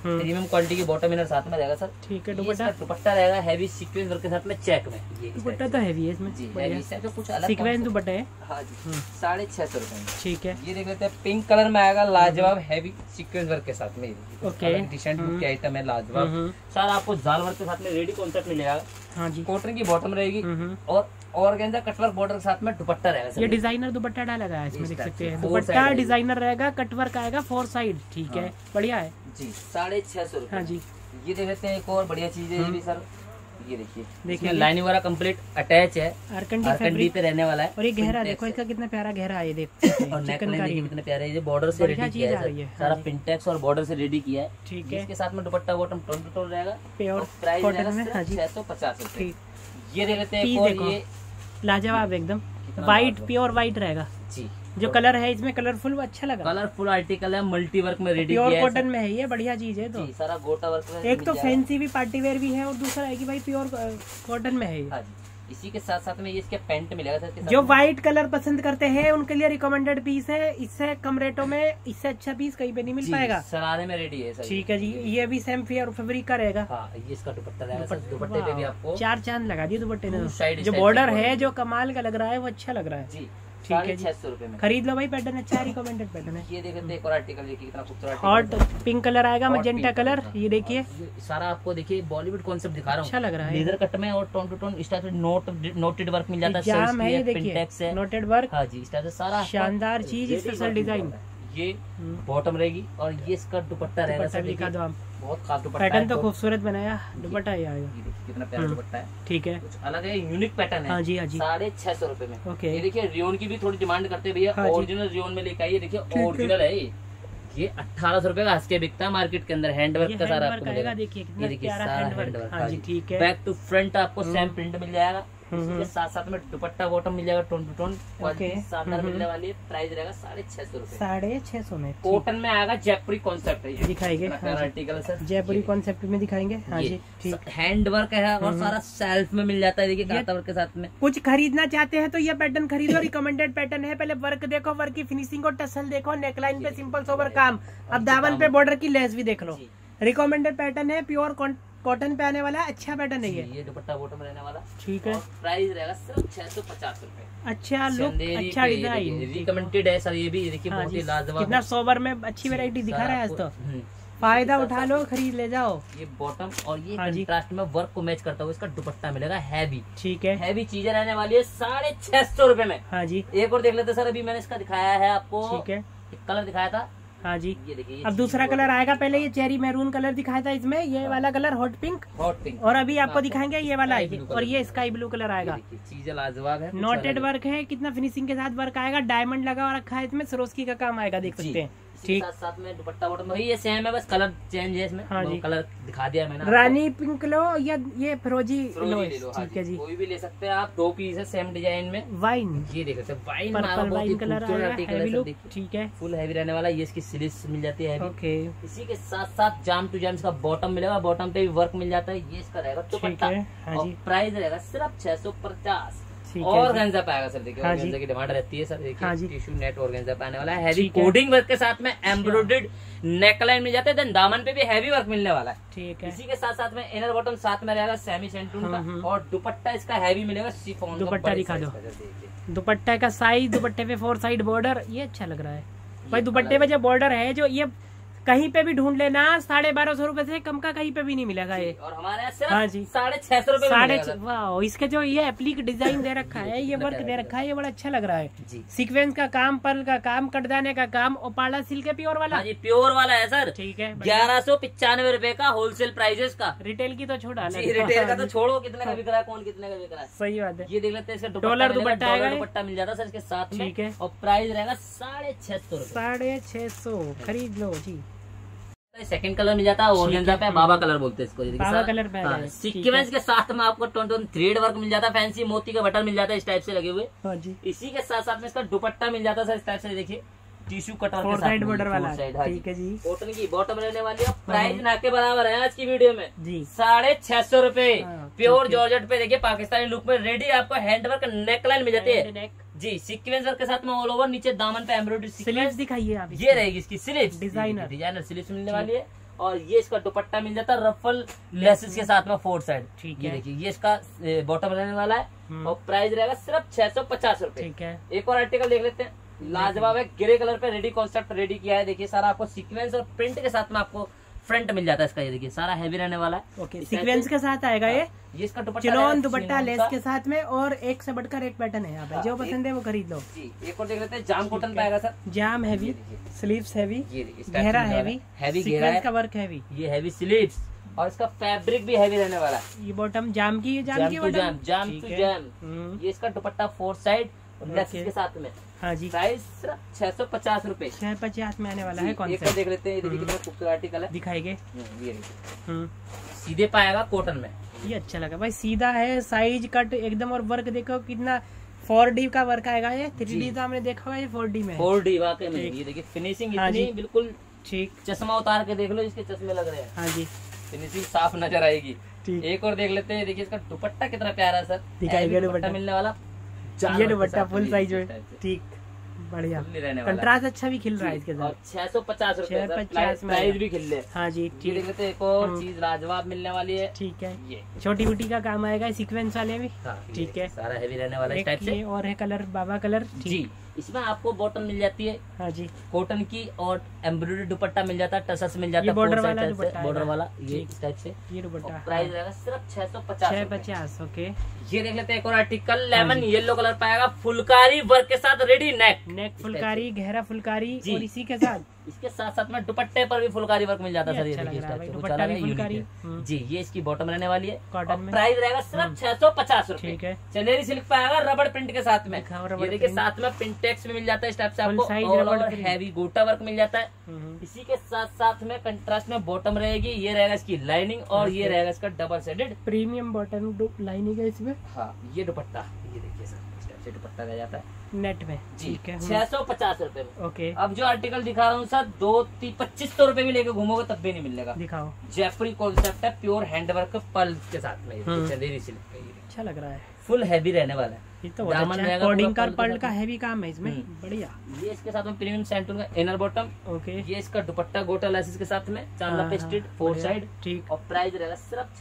प्रीमियम क्वालिटी की बॉटम इनर साथ में रहेगा सर। ठीक है। दुपट्टा रहेगा हैवी सीक्वेंस वर्क के साथ में चेक में। ये दुपट्टा तो हैवी है इसमें, कुछ अलग सीक्वेंस दुपट्टा है। हाँ जी 650 रुपए में। ठीक है। ये देख लेते हैं पिंक कलर में आएगा, लाजवाब हैवी सीक्वेंस वर्क के साथ में। ओके डिसेंट लुक की आइटम है, लाजवाब। सर आपको जाल वर्क के साथ में रेडी कॉन्सेप्ट मिलेगा। हाँ जी। कॉटन की बॉटम रहेगी और ऑर्गेन्जा कटवर्क बॉर्डर के साथ में दुपट्टा रहेगा। ये डिजाइनर दुपट्टा डाला गया है इसमें, देख सकते हैं। दुपट्टा डिजाइनर रहेगा, कटवर्क आएगा 4 साइड। ठीक है, बढ़िया है जी। 650 रुपए। हाँ जी। ये देख लेते हैं एक और बढ़िया चीज है ये भी सर। ये देखिए लाइनिंग वाला कंप्लीट अटैच है, आरकंडी पे रहने वाला है। और ये गहरा देखो इसका कितना प्यारा गहरा है, देख। और नेकलाइन कितने प्यारे है, ये बॉर्डर से रेडी किया है सारा, पिंटेक्स और बॉर्डर से रेडी किया है। ठीक है। इसके साथ में दुपट्टा बॉटम टोन टू टोन रहेगा, प्योर प्राइस रहेगा 650 रुपए। ये देख लेते हैं और ये लाजवाब एकदम व्हाइट, प्योर व्हाइट रहेगा जी। जो कलर है इसमें कलरफुल अच्छा लगा, कलरफुल आर्टिकल है, मल्टी वर्क में रेडी किया है, प्योर कॉटन में है, ये बढ़िया चीज है। तो सारा गोटा वर्क में, एक तो फैंसी भी पार्टी वेयर भी है और दूसरा है कि भाई प्योर कॉटन में है। हाँ जी। इसी के साथ साथ में ये इसके पैंट मिलेगा सर। जो व्हाइट कलर पसंद करते हैं उनके लिए रिकमेंडेड पीस है। इससे कम रेटों में इससे अच्छा पीस कहीं पे नहीं मिल पाएगा, सरारे में रेडी है सर। ठीक है जी। ये भी सेम फैब्रिक का रहेगा। हाँ, ये इसका दुपट्टा रहेगा। दुपट्टे पे भी आपको 4 चांद लगा दिए दुपट्टे ने। जो बॉर्डर है जो कमाल का लग रहा है वो अच्छा लग रहा है जी। ठीक है, 600 रुपए में खरीद लो भाई। पैटर्न अच्छा है, रिकमेंडेड पैटर्न है। ये देखिए एक और आर्टिकल देखिए कितना खूबसूरत हॉट पिंक कलर आएगा, मैजेंटा कलर। ये देखिए सारा आपको देखिए बॉलीवुड कॉन्सेप्ट दिखा रहा हूँ, अच्छा लग रहा है। लेदर कट में और टोन टू टोन इस टाइप से नोटेड वर्क मिल जाता है। ये देखिए नोटेड वर्क। हाँ जी, इस टाइप से सारा शानदार चीज, स्पेशल डिजाइन। ये बॉटम रहेगी और ये इसका दुपट्टा रहेगा सर। दिखा दो आप, बहुत खास दुपट्टा पैटर्न तो खूबसूरत बनाया। दुपट्टा ये आएगा, ये देखिए कितना प्यारा दुपट्टा है। ठीक है, कुछ अलग है, यूनिक पैटर्न है। हाँ जी, हाँ जी। 650 रुपए में। ओके। ये देखिए रियोन की भी थोड़ी डिमांड करते हैं भैया, ओरिजिनल रियोन में लेके आइए। देखिए ओरिजिनल है ये 1800 रुपए का हंस के बिकता है मार्केट के अंदर। हैंडवर्क का सारा आपको मिलेगा। देखिए सारा हैंडवर्क। हाँ जी, ठीक है। बैक टू फ्रंट आपको सेम प्रिंट मिल जाएगा। इसके साथ साथ में दुपट्टा बॉटम मिल जाएगा टोन टू टोन, शानदार मिलने वाली है। प्राइस रहेगा 650 रुपए। 650 में कॉटन में आएगा, जयपुरी कॉन्सेप्ट है। दिखाएंगे आर्टिकल है सर, जयपुरी कॉन्सेप्ट में दिखाएंगे। हाँ जी, ठीक। हैंड वर्क है और सारा सेल्फ में मिल जाता है। देखिए कांटा वर्क के साथ में। कुछ खरीदना चाहते हैं तो ये पैटर्न खरीदो, रिकमेंडेड पैटर्न है। पहले वर्क देखो, वर्क की फिनिशिंग और टसल देखो, नेकलाइन पे सिंपल सोबर काम, अब दामन पे बॉर्डर की लेस भी देख लो। रिकमेंडेड पैटर्न है, प्योर कॉटन पे आने वाला अच्छा पैटर्न है ये दुपट्टा बॉटम रहने वाला। ठीक है। प्राइस रहेगा सिर्फ 650 रुपए। अच्छा लुक, अच्छा डिजाइन, रिकमेंडेड है सर। ये भी देखिए बहुत ही लाजवाब, कितना सोबर में अच्छी वैरायटी दिखा रहा है आज तो। फायदा उठा लो, खरीद ले जाओ। ये बॉटम और ये कंट्रास्ट में वर्क को मैच करता हुआ इसका दुपट्टा मिलेगा हैवी। ठीक है, हैवी चीजें रहने वाली है 650 रुपए में। हाँ जी। एक और देख लेते सर, अभी मैंने इसका दिखाया है आपको। ठीक है, कलर दिखाया था। हाँ जी, ये देखिए अब दूसरा कलर आएगा। पहले ये चेरी मैरून कलर दिखाया था, इसमें ये वाला कलर हॉट पिंक। और अभी आपको दिखाएंगे ये वाला, और ये स्काई ब्लू कलर आएगा। चीजें लाजवाब है, नोटेड वर्क है, कितना फिनिशिंग के साथ वर्क आएगा। डायमंड लगा और रखा है इसमें, सरोस्की का काम आएगा, देख सकते हैं। ठीक, साथ में दुपट्टा बॉटम वही ये सेम है, बस कलर चेंज है इसमें। हाँ जी, कलर दिखा दिया मैंने। रानी पिंक लो या ये फिरोजी लो। ठीक है जी, कोई भी ले सकते हैं आप। 2 पीस है सेम डिजाइन में। वाइन, ये देख सकते हैं वाइन, वाइन कलर आएगा, ठीक है, फुल हैवी रहने वाला। ये इसकी स्लीव्स मिल जाती है। ओके। इसी के साथ साथ जाम टू जाम का बॉटम मिलेगा, बॉटम पे भी वर्क मिल जाता है। ये इसका रहेगा दुपट्टा और प्राइस रहेगा सिर्फ 650। और गंजा पाएगा सर। देखिए ऑर्गेन्जा की डिमांड रहती है सर। देखिए टिश्यू नेट ऑर्गेन्जा पाने वाला है। हैवी कोडिंग वर्क के साथ में एम्ब्रॉयडर्ड नेकलाइन मिल जाते हैं। देन दामन पे भी हैवी वर्क मिलने वाला है। ठीक है। इसी के साथ साथ में इनर बॉटम साथ में रहेगा सेमी सेंटून का, और दुपट्टा इसका हैवी मिलेगा शिफॉन। दुपट्टा दिखा दो, दुपट्टे का साइज, दुपट्टे पे 4 साइड बॉर्डर, ये अच्छा लग रहा है भाई। दुपट्टे पे जो बॉर्डर है, जो ये कहीं पे भी ढूंढ लेना, 1250 रुपए से कम का कहीं पे भी नहीं मिलेगा ये। और हमारे यहाँ सिर्फ 650 रुपए। वाह, इसके जो ये एप्लिक डिजाइन दे रखा है, ये वर्क दे रखा है, ये बड़ा अच्छा लग रहा है। सीक्वेंस का काम, पर्ल का काम, कटदाने का काम, ओपाला सिल्क है प्योर वाला। जी प्योर वाला है सर। ठीक है, 1195 रुपए का होलसेल प्राइजेस का। रिटेल की तो छोड़ा, रिटेल का तो छोड़ो, कितने का बिक रहा है, कौन कितने का बिक रहा है। सही बात है। ये देख लेते हैं, इसका डॉलर दुपट्टा मिल जाता है सर इसके साथ। ठीक है, और प्राइस रहेगा 650 650। खरीद लो जी। सेकंड कलर मिल जाता है ऑर्गेन्जा पे, बाबा कलर बोलते हैं इसको। बाबा कलर पे सीक्वेंस के साथ में आपको टोन थ्रेड वर्क मिल जाता है, फैंसी मोती का बटन मिल जाता है इस टाइप से लगे हुए। हाँ जी। इसी के साथ साथ में इसका दुपट्टा मिल जाता है सर इस टाइप से। देखिए टिश्यू कटर के साथ बॉर्डर वाला। ठीक है जी। कॉटन की बॉटम रहने वाली है। प्राइस ना के बराबर है आज की वीडियो में जी, 650 रुपए। प्योर जॉर्जेट पे देखिए पाकिस्तानी लुक में रेडी आपको हैंडवर्क नेकलाइन मिल जाती है जी। सीक्वेंस वर्क के साथ में ऑल ओवर, नीचे दामन पे एम्ब्रॉयडरी स्लीव्स दिखाइए आप। ये रहेगी इसकी स्लीव्स, डिजाइनर स्लीव्स मिलने वाली है। और ये इसका दुपट्टा मिल जाता है रफल लेसेस के साथ में 4 साइड। ठीक है, देखिए ये इसका बॉटम रहने वाला है और प्राइस रहेगा सिर्फ 650 रुपए। ठीक है, एक और आर्टिकल देख लेते हैं, लाजवाब है, ग्रे कलर पे रेडी कॉन्सेप्ट रेडी किया है। देखिए सारा आपको सीक्वेंस और प्रिंट के साथ में आपको फ्रंट मिल जाता है इसका। ये देखिए सारा हैवी रहने वाला है। ओके, सीक्वेंस के साथ आएगा ये इसका चिनोन दुपट्टा लेस के साथ में, और एक से बढ़कर एक पैटर्न है यहाँ पे। जो पसंद है वो खरीद लो जी। एक और देख लेते हैं, जाम कॉटन पे आएगा सर, जाम हैवी, स्लीव्स हैवी, घेरा हैवी, घेरा का वर्क हैवी, ये हैवी स्लीव्स और इसका फैब्रिक भी हैवी रहने वाला है। ये बॉटम जाम की, जाम टू जाम। ये इसका दुपट्टा 4 साइड लेसेस के साथ में। हाँ जी, प्राइस 650 रुपए, 650 में आने वाला है। कौन सा देख लेते हैं, कितना खूबसूरत आर्टिकल है, दिखाएंगे। सीधे पाएगा कॉटन में, ये अच्छा लगा भाई, सीधा है, साइज कट एकदम, और वर्क देखो कितना 4D का वर्क आएगा। ये 3D तो हमने देखा होगा, ये 4D में 4D वाकई में। ये देखिए फिनिशिंग इतनी बिल्कुल ठीक, चश्मा उतार के देख लो, इसके चश्मे लग रहे हैं। हाँ जी, फिनिशिंग साफ नजर आएगी। एक और देख लेते हैं, देखिए इसका दुपट्टा कितना प्यारा है सर, दिखाएंगे दुपट्टा मिलने वाला, ये दुपट्टा फुल साइज में, ठीक, बढ़िया, कंट्रास्ट अच्छा भी खिल रहा है इसके साथ। 650 रुपए प्राइस भी खिल रहे। हाँ जी, ठीक देख लेते हैं, एक और चीज लाजवाब मिलने वाली है। ठीक है, ये छोटी बूटी का काम आएगा, सीक्वेंस वाले भी। ठीक है, सारा हैवी रहने वाला है टाइप से। और है कलर बाबा कलर जी। इसमें आपको बॉटम मिल जाती है, हाँ जी, कॉटन की, और एम्ब्रॉयडरी दुपट्टा मिल जाता है, टसल्स मिल जाता है, बॉर्डर वाला ये इस टाइप से। ये दुपट्टा प्राइस रहेगा सिर्फ 650। ओके, ये देख लेते हैं एक और आर्टिकल, लेमन येलो कलर पाएगा, फुलकारी वर्क के साथ रेडी नेक फुलकारी, गहरा फुलकारी, और इसी के साथ इसके साथ साथ में दुपट्टे पर भी फुलकारी वर्क मिल जाता है सर। ये देखिए जी, ये इसकी बॉटम रहने वाली है, कॉटन में, प्राइस रहेगा सिर्फ 650 रुपए। ठीक है, चंदेरी सिल्क पाएगा रबड़ प्रिंट के साथ में। ये देखिए साथ में पिंटेक्स भी मिल जाता है, इस टाइप से आपको हैवी गोटा वर्क मिल जाता है। इसी के साथ साथ में कंट्रास्ट में बॉटम रहेगी, ये रहेगा इसकी लाइनिंग, और ये रहेगा इसका double shaded premium bottom lining है इसमें। हाँ, ये दुपट्टा, ये देखिए सर, इस टाइप से दुपट्टा रह जाता है नेट में। ठीक है, 650 रुपए में। ओके, अब जो आर्टिकल दिखा रहा हूँ सर, 2500 रुपए भी लेके घूमोगे तब भी नहीं मिलेगा। दिखाओ, जयपुरी कॉन्सेप्ट है, प्योर हैंडवर्क पर्ल के साथ में, चंदेरी सिल्क, अच्छा लग रहा है, फुल हैवी रहने वाला है। ये तो कोडिंग का पर्ल का हैवी काम है इसमें, बढ़िया। ये इसके साथ में प्रीमियम सैंटून का इनर बॉटम। ओके, ये इसका दुपट्टा गोटा लेसेस के साथ में, चांदला पेस्टेड 4 साइड। ठीक, और प्राइस रहेगा सिर्फ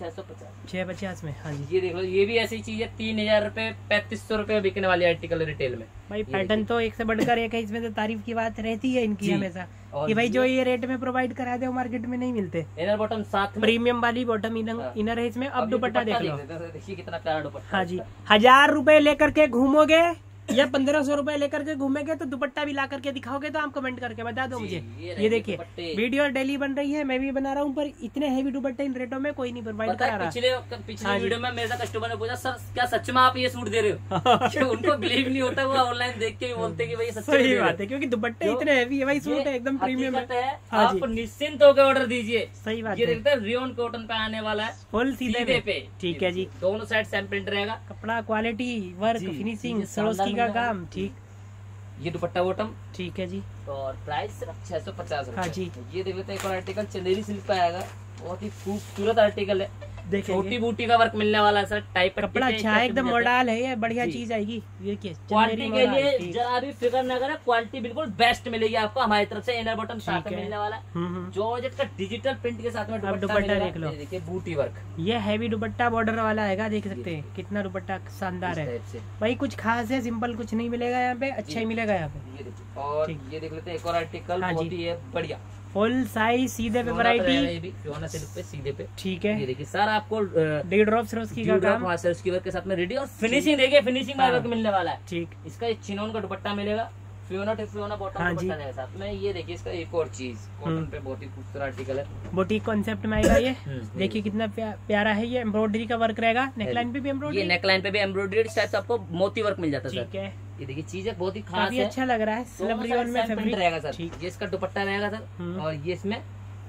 650 में। हाँ जी, ये देख लो, ये भी ऐसी चीज है, 3000 रुपए 3500 रुपए बिकने वाली आर्टिकल रिटेल में। भाई पैटर्न तो एक से बढ़कर एक है, इसमें तो तारीफ की बात रहती है इनकी हमेशा, कि भाई जो ये रेट में प्रोवाइड करा दे वो मार्केट में नहीं मिलते। इनर बॉटम साथ में, प्रीमियम वाली बॉटम इनर है इसमें। अब दुपट्टा देख लो, देखिए कितना प्यारा दुपट्टा। हाँ जी, 1000 रुपए लेकर के घूमोगे या 1500 रुपए लेकर के घूमेंगे तो दुपट्टा भी ला करके दिखाओगे तो आप कमेंट करके बता दो मुझे। ये देखिए वीडियो डेली बन रही है, मैं भी बना रहा हूँ, पर इतने हैवी दुपट्टे इन रेटों में कोई नहीं प्रोवाइड करा रहा। पिछले वीडियो में मेरे कस्टमर ने पूछा, सर क्या सच में आप ये सूट दे रहे हो? उनको बिलीव नहीं होता, वो ऑनलाइन देख के भी बोलते कि भाई सही बात है, क्योंकि दुपट्टे इतने हैवी है भाई, सूट एकदम प्रीमियम है। आप निश्चिंत होकर ऑर्डर दीजिए। सही बात ये देखते हैं, रियोन कॉटन पे आने वाला है, फुल सीधे पे। ठीक है जी, दोनों साइड सेम प्रिंट रहेगा, कपड़ा क्वालिटी, वर्क, फिनिशिंग, सरोस्की का काम। ठीक, ये दुपट्टा बॉटम। ठीक है जी, और प्राइस सिर्फ 650 रुपए। हाँ जी, ये देख लेते हैं एक और आर्टिकल, चंदेरी सिल्क का आएगा, बहुत ही खूबसूरत आर्टिकल है, छोटी बूटी का वर्क मिलने वाला है सर, टाइप कपड़ा अच्छा है, एकदम मॉडल है, ये बढ़िया चीज आएगी। ये क्वालिटी के लिए जरा भी फिक्र न करें, क्वालिटी बिल्कुल बेस्ट मिलेगी आपको हमारी तरफ से। इनर बॉटम साथ में मिलने वाला है, जॉर्जेट का डिजिटल प्रिंट के साथ में दुपट्टा देख लो, देखिए बूटी वर्क, ये हैवी दुपट्टा बॉर्डर वाला आएगा, देख सकते हैं कितना दुपट्टा शानदार है भाई। कुछ खास है, सिंपल कुछ नहीं मिलेगा यहाँ पे, अच्छा ही मिलेगा यहाँ पे। और ये देख लेते हैं एक और आर्टिकल, बहुत ही बढ़िया, फुल साइज, सीधे पे वैरायटी, सीधे पे। ठीक है, ये देखिए सारा आपको डी ड्रॉप सरोस्की का काम, सरोस्की वर्क के साथ में रेडी, और फिनिशिंग देखिए, फिनिशिंग में वर्क मिलने वाला है। ठीक, इसका चिनोन का दुपट्टा मिलेगा, फियोना बॉटम दुपट्टा रहेगा साथ में। ये देखिए इसका एक और चीज, कॉटन पे बहुत ही खूबसूरत आर्टिकल है, बुटीक कॉन्सेप्ट में आएगा ये। देखिए कितना प्यारा है, ये एम्ब्रॉयडरी का वर्क रहेगा, नेकलाइन पे भी एम्ब्रॉयडरी, ये नेकलाइन पे भी एम्ब्रॉयडरी, शायद आपको मोती वर्क मिल जाता है। ठीक है, ये देखिए चीजें बहुत ही खास है, अच्छा लग रहा है, स्लब रियोन में फैब्रिक रहेगा सर। ये इसका दुपट्टा रहेगा सर, और ये इसमें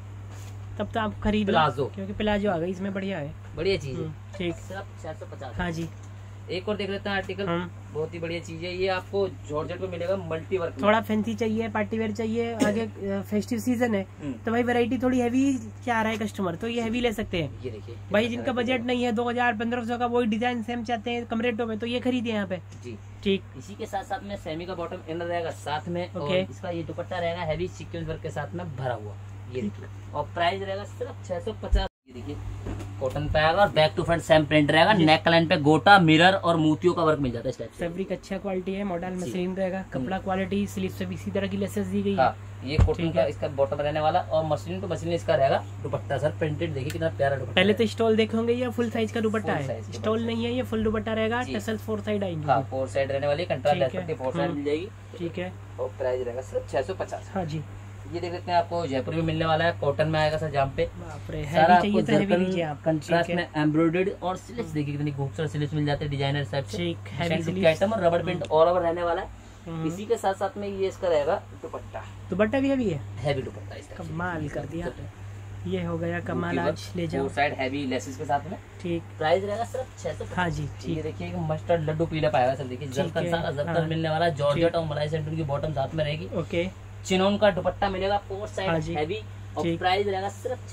तब तो आप खरीद प्लाजो, क्योंकि प्लाजो आ गई इसमें, बढ़िया है, बढ़िया चीज है। ठीक, सिर्फ 650। हाँ जी, एक और देख लेते हैं आर्टिकल, बहुत ही बढ़िया चीज है, ये आपको जॉर्जेट में मिलेगा, मल्टी वर्क, थोड़ा फैंसी चाहिए, पार्टी वेयर चाहिए, आगे फेस्टिव सीजन है तो भाई वैरायटी थोड़ी हैवी चाह रहा है कस्टमर, तो ये हैवी ले सकते हैं। ये देखिए भाई जिनका बजट नहीं है 2000-1500 का, वही डिजाइन सेम चाहते हैं कम रेटों में, तो ये खरीदिए यहाँ पे जी। ठीक, इसी के साथ साथ में सेमी का बॉटम इनर रहेगा साथ में, और इसका ये दुपट्टा रहेगा हैवी सीक्वेंस वर्क के साथ में भरा हुआ, ये देखिए, और प्राइस रहेगा सिर्फ 650। ये देखिए कॉटन पे आएगा और back to front same print रहेगा। नेक लाइन पे गोटा, मिरर और मोतियों का वर्क मिल जाता है इस टाइप से। फैब्रिक अच्छा क्वालिटी है, मॉडल मशीन रहेगा, कपड़ा क्वालिटी, स्लीव से भी इसी तरह की लेसेस दी गई है। हाँ, ये कॉटन का इसका बॉटम रहने वाला और मशीन टू मशीन इसका रहेगा। दुपट्टा सर प्रिंटेड देखिए कितना प्यारा दुपट्टा। पहले तो स्टॉल देखे होंगे, ये फुल साइज का दुपट्टा है, स्टॉल नहीं है, ये फुल दुपट्टा रहेगा। टसल 4 साइड आएंगे। हाँ, 4 साइड रहने वाली, कंट्रास्ट 4 साइड मिल जाएगी। ठीक है, और प्राइस रहेगा सिर्फ 650। हाँ जी। ये देख लेते हैं, आपको जयपुर में मिलने वाला है, कॉटन में आएगा सर जाम पे। सारा आपको कंट्रास्ट में एम्ब्रॉयडर्ड और स्लिट्स देखिए कितनी खूबसूरत स्लिट्स मिल जाते हैं डिजाइनर टाइप से आइटम और रबर प्रिंट ऑल ओवर रहने वाला है। इसी के साथ साथ में ये इसका रहेगा दुपट्टा। दुपट्टा भी हैवी है, हैवी दुपट्टा इसका कमाल कर दिया। ये हो गया कमाल, आज ले जाओ। 4 साइड हैवी लेसेस के साथ में। ठीक, प्राइस रहेगा सिर्फ 650। हाँ जी। ये देखिए मस्टर्ड लड्डू पीला पाएगा सर। देखिए जरकन सारा जरकन मिलने वाला है, जॉर्जेट और मलाई सेंटर की बॉटम साथ में रहेगी। ओके, चिनोन का दुपट्टा मिलेगा 4 साइड हैवी और प्राइस रहेगा सिर्फ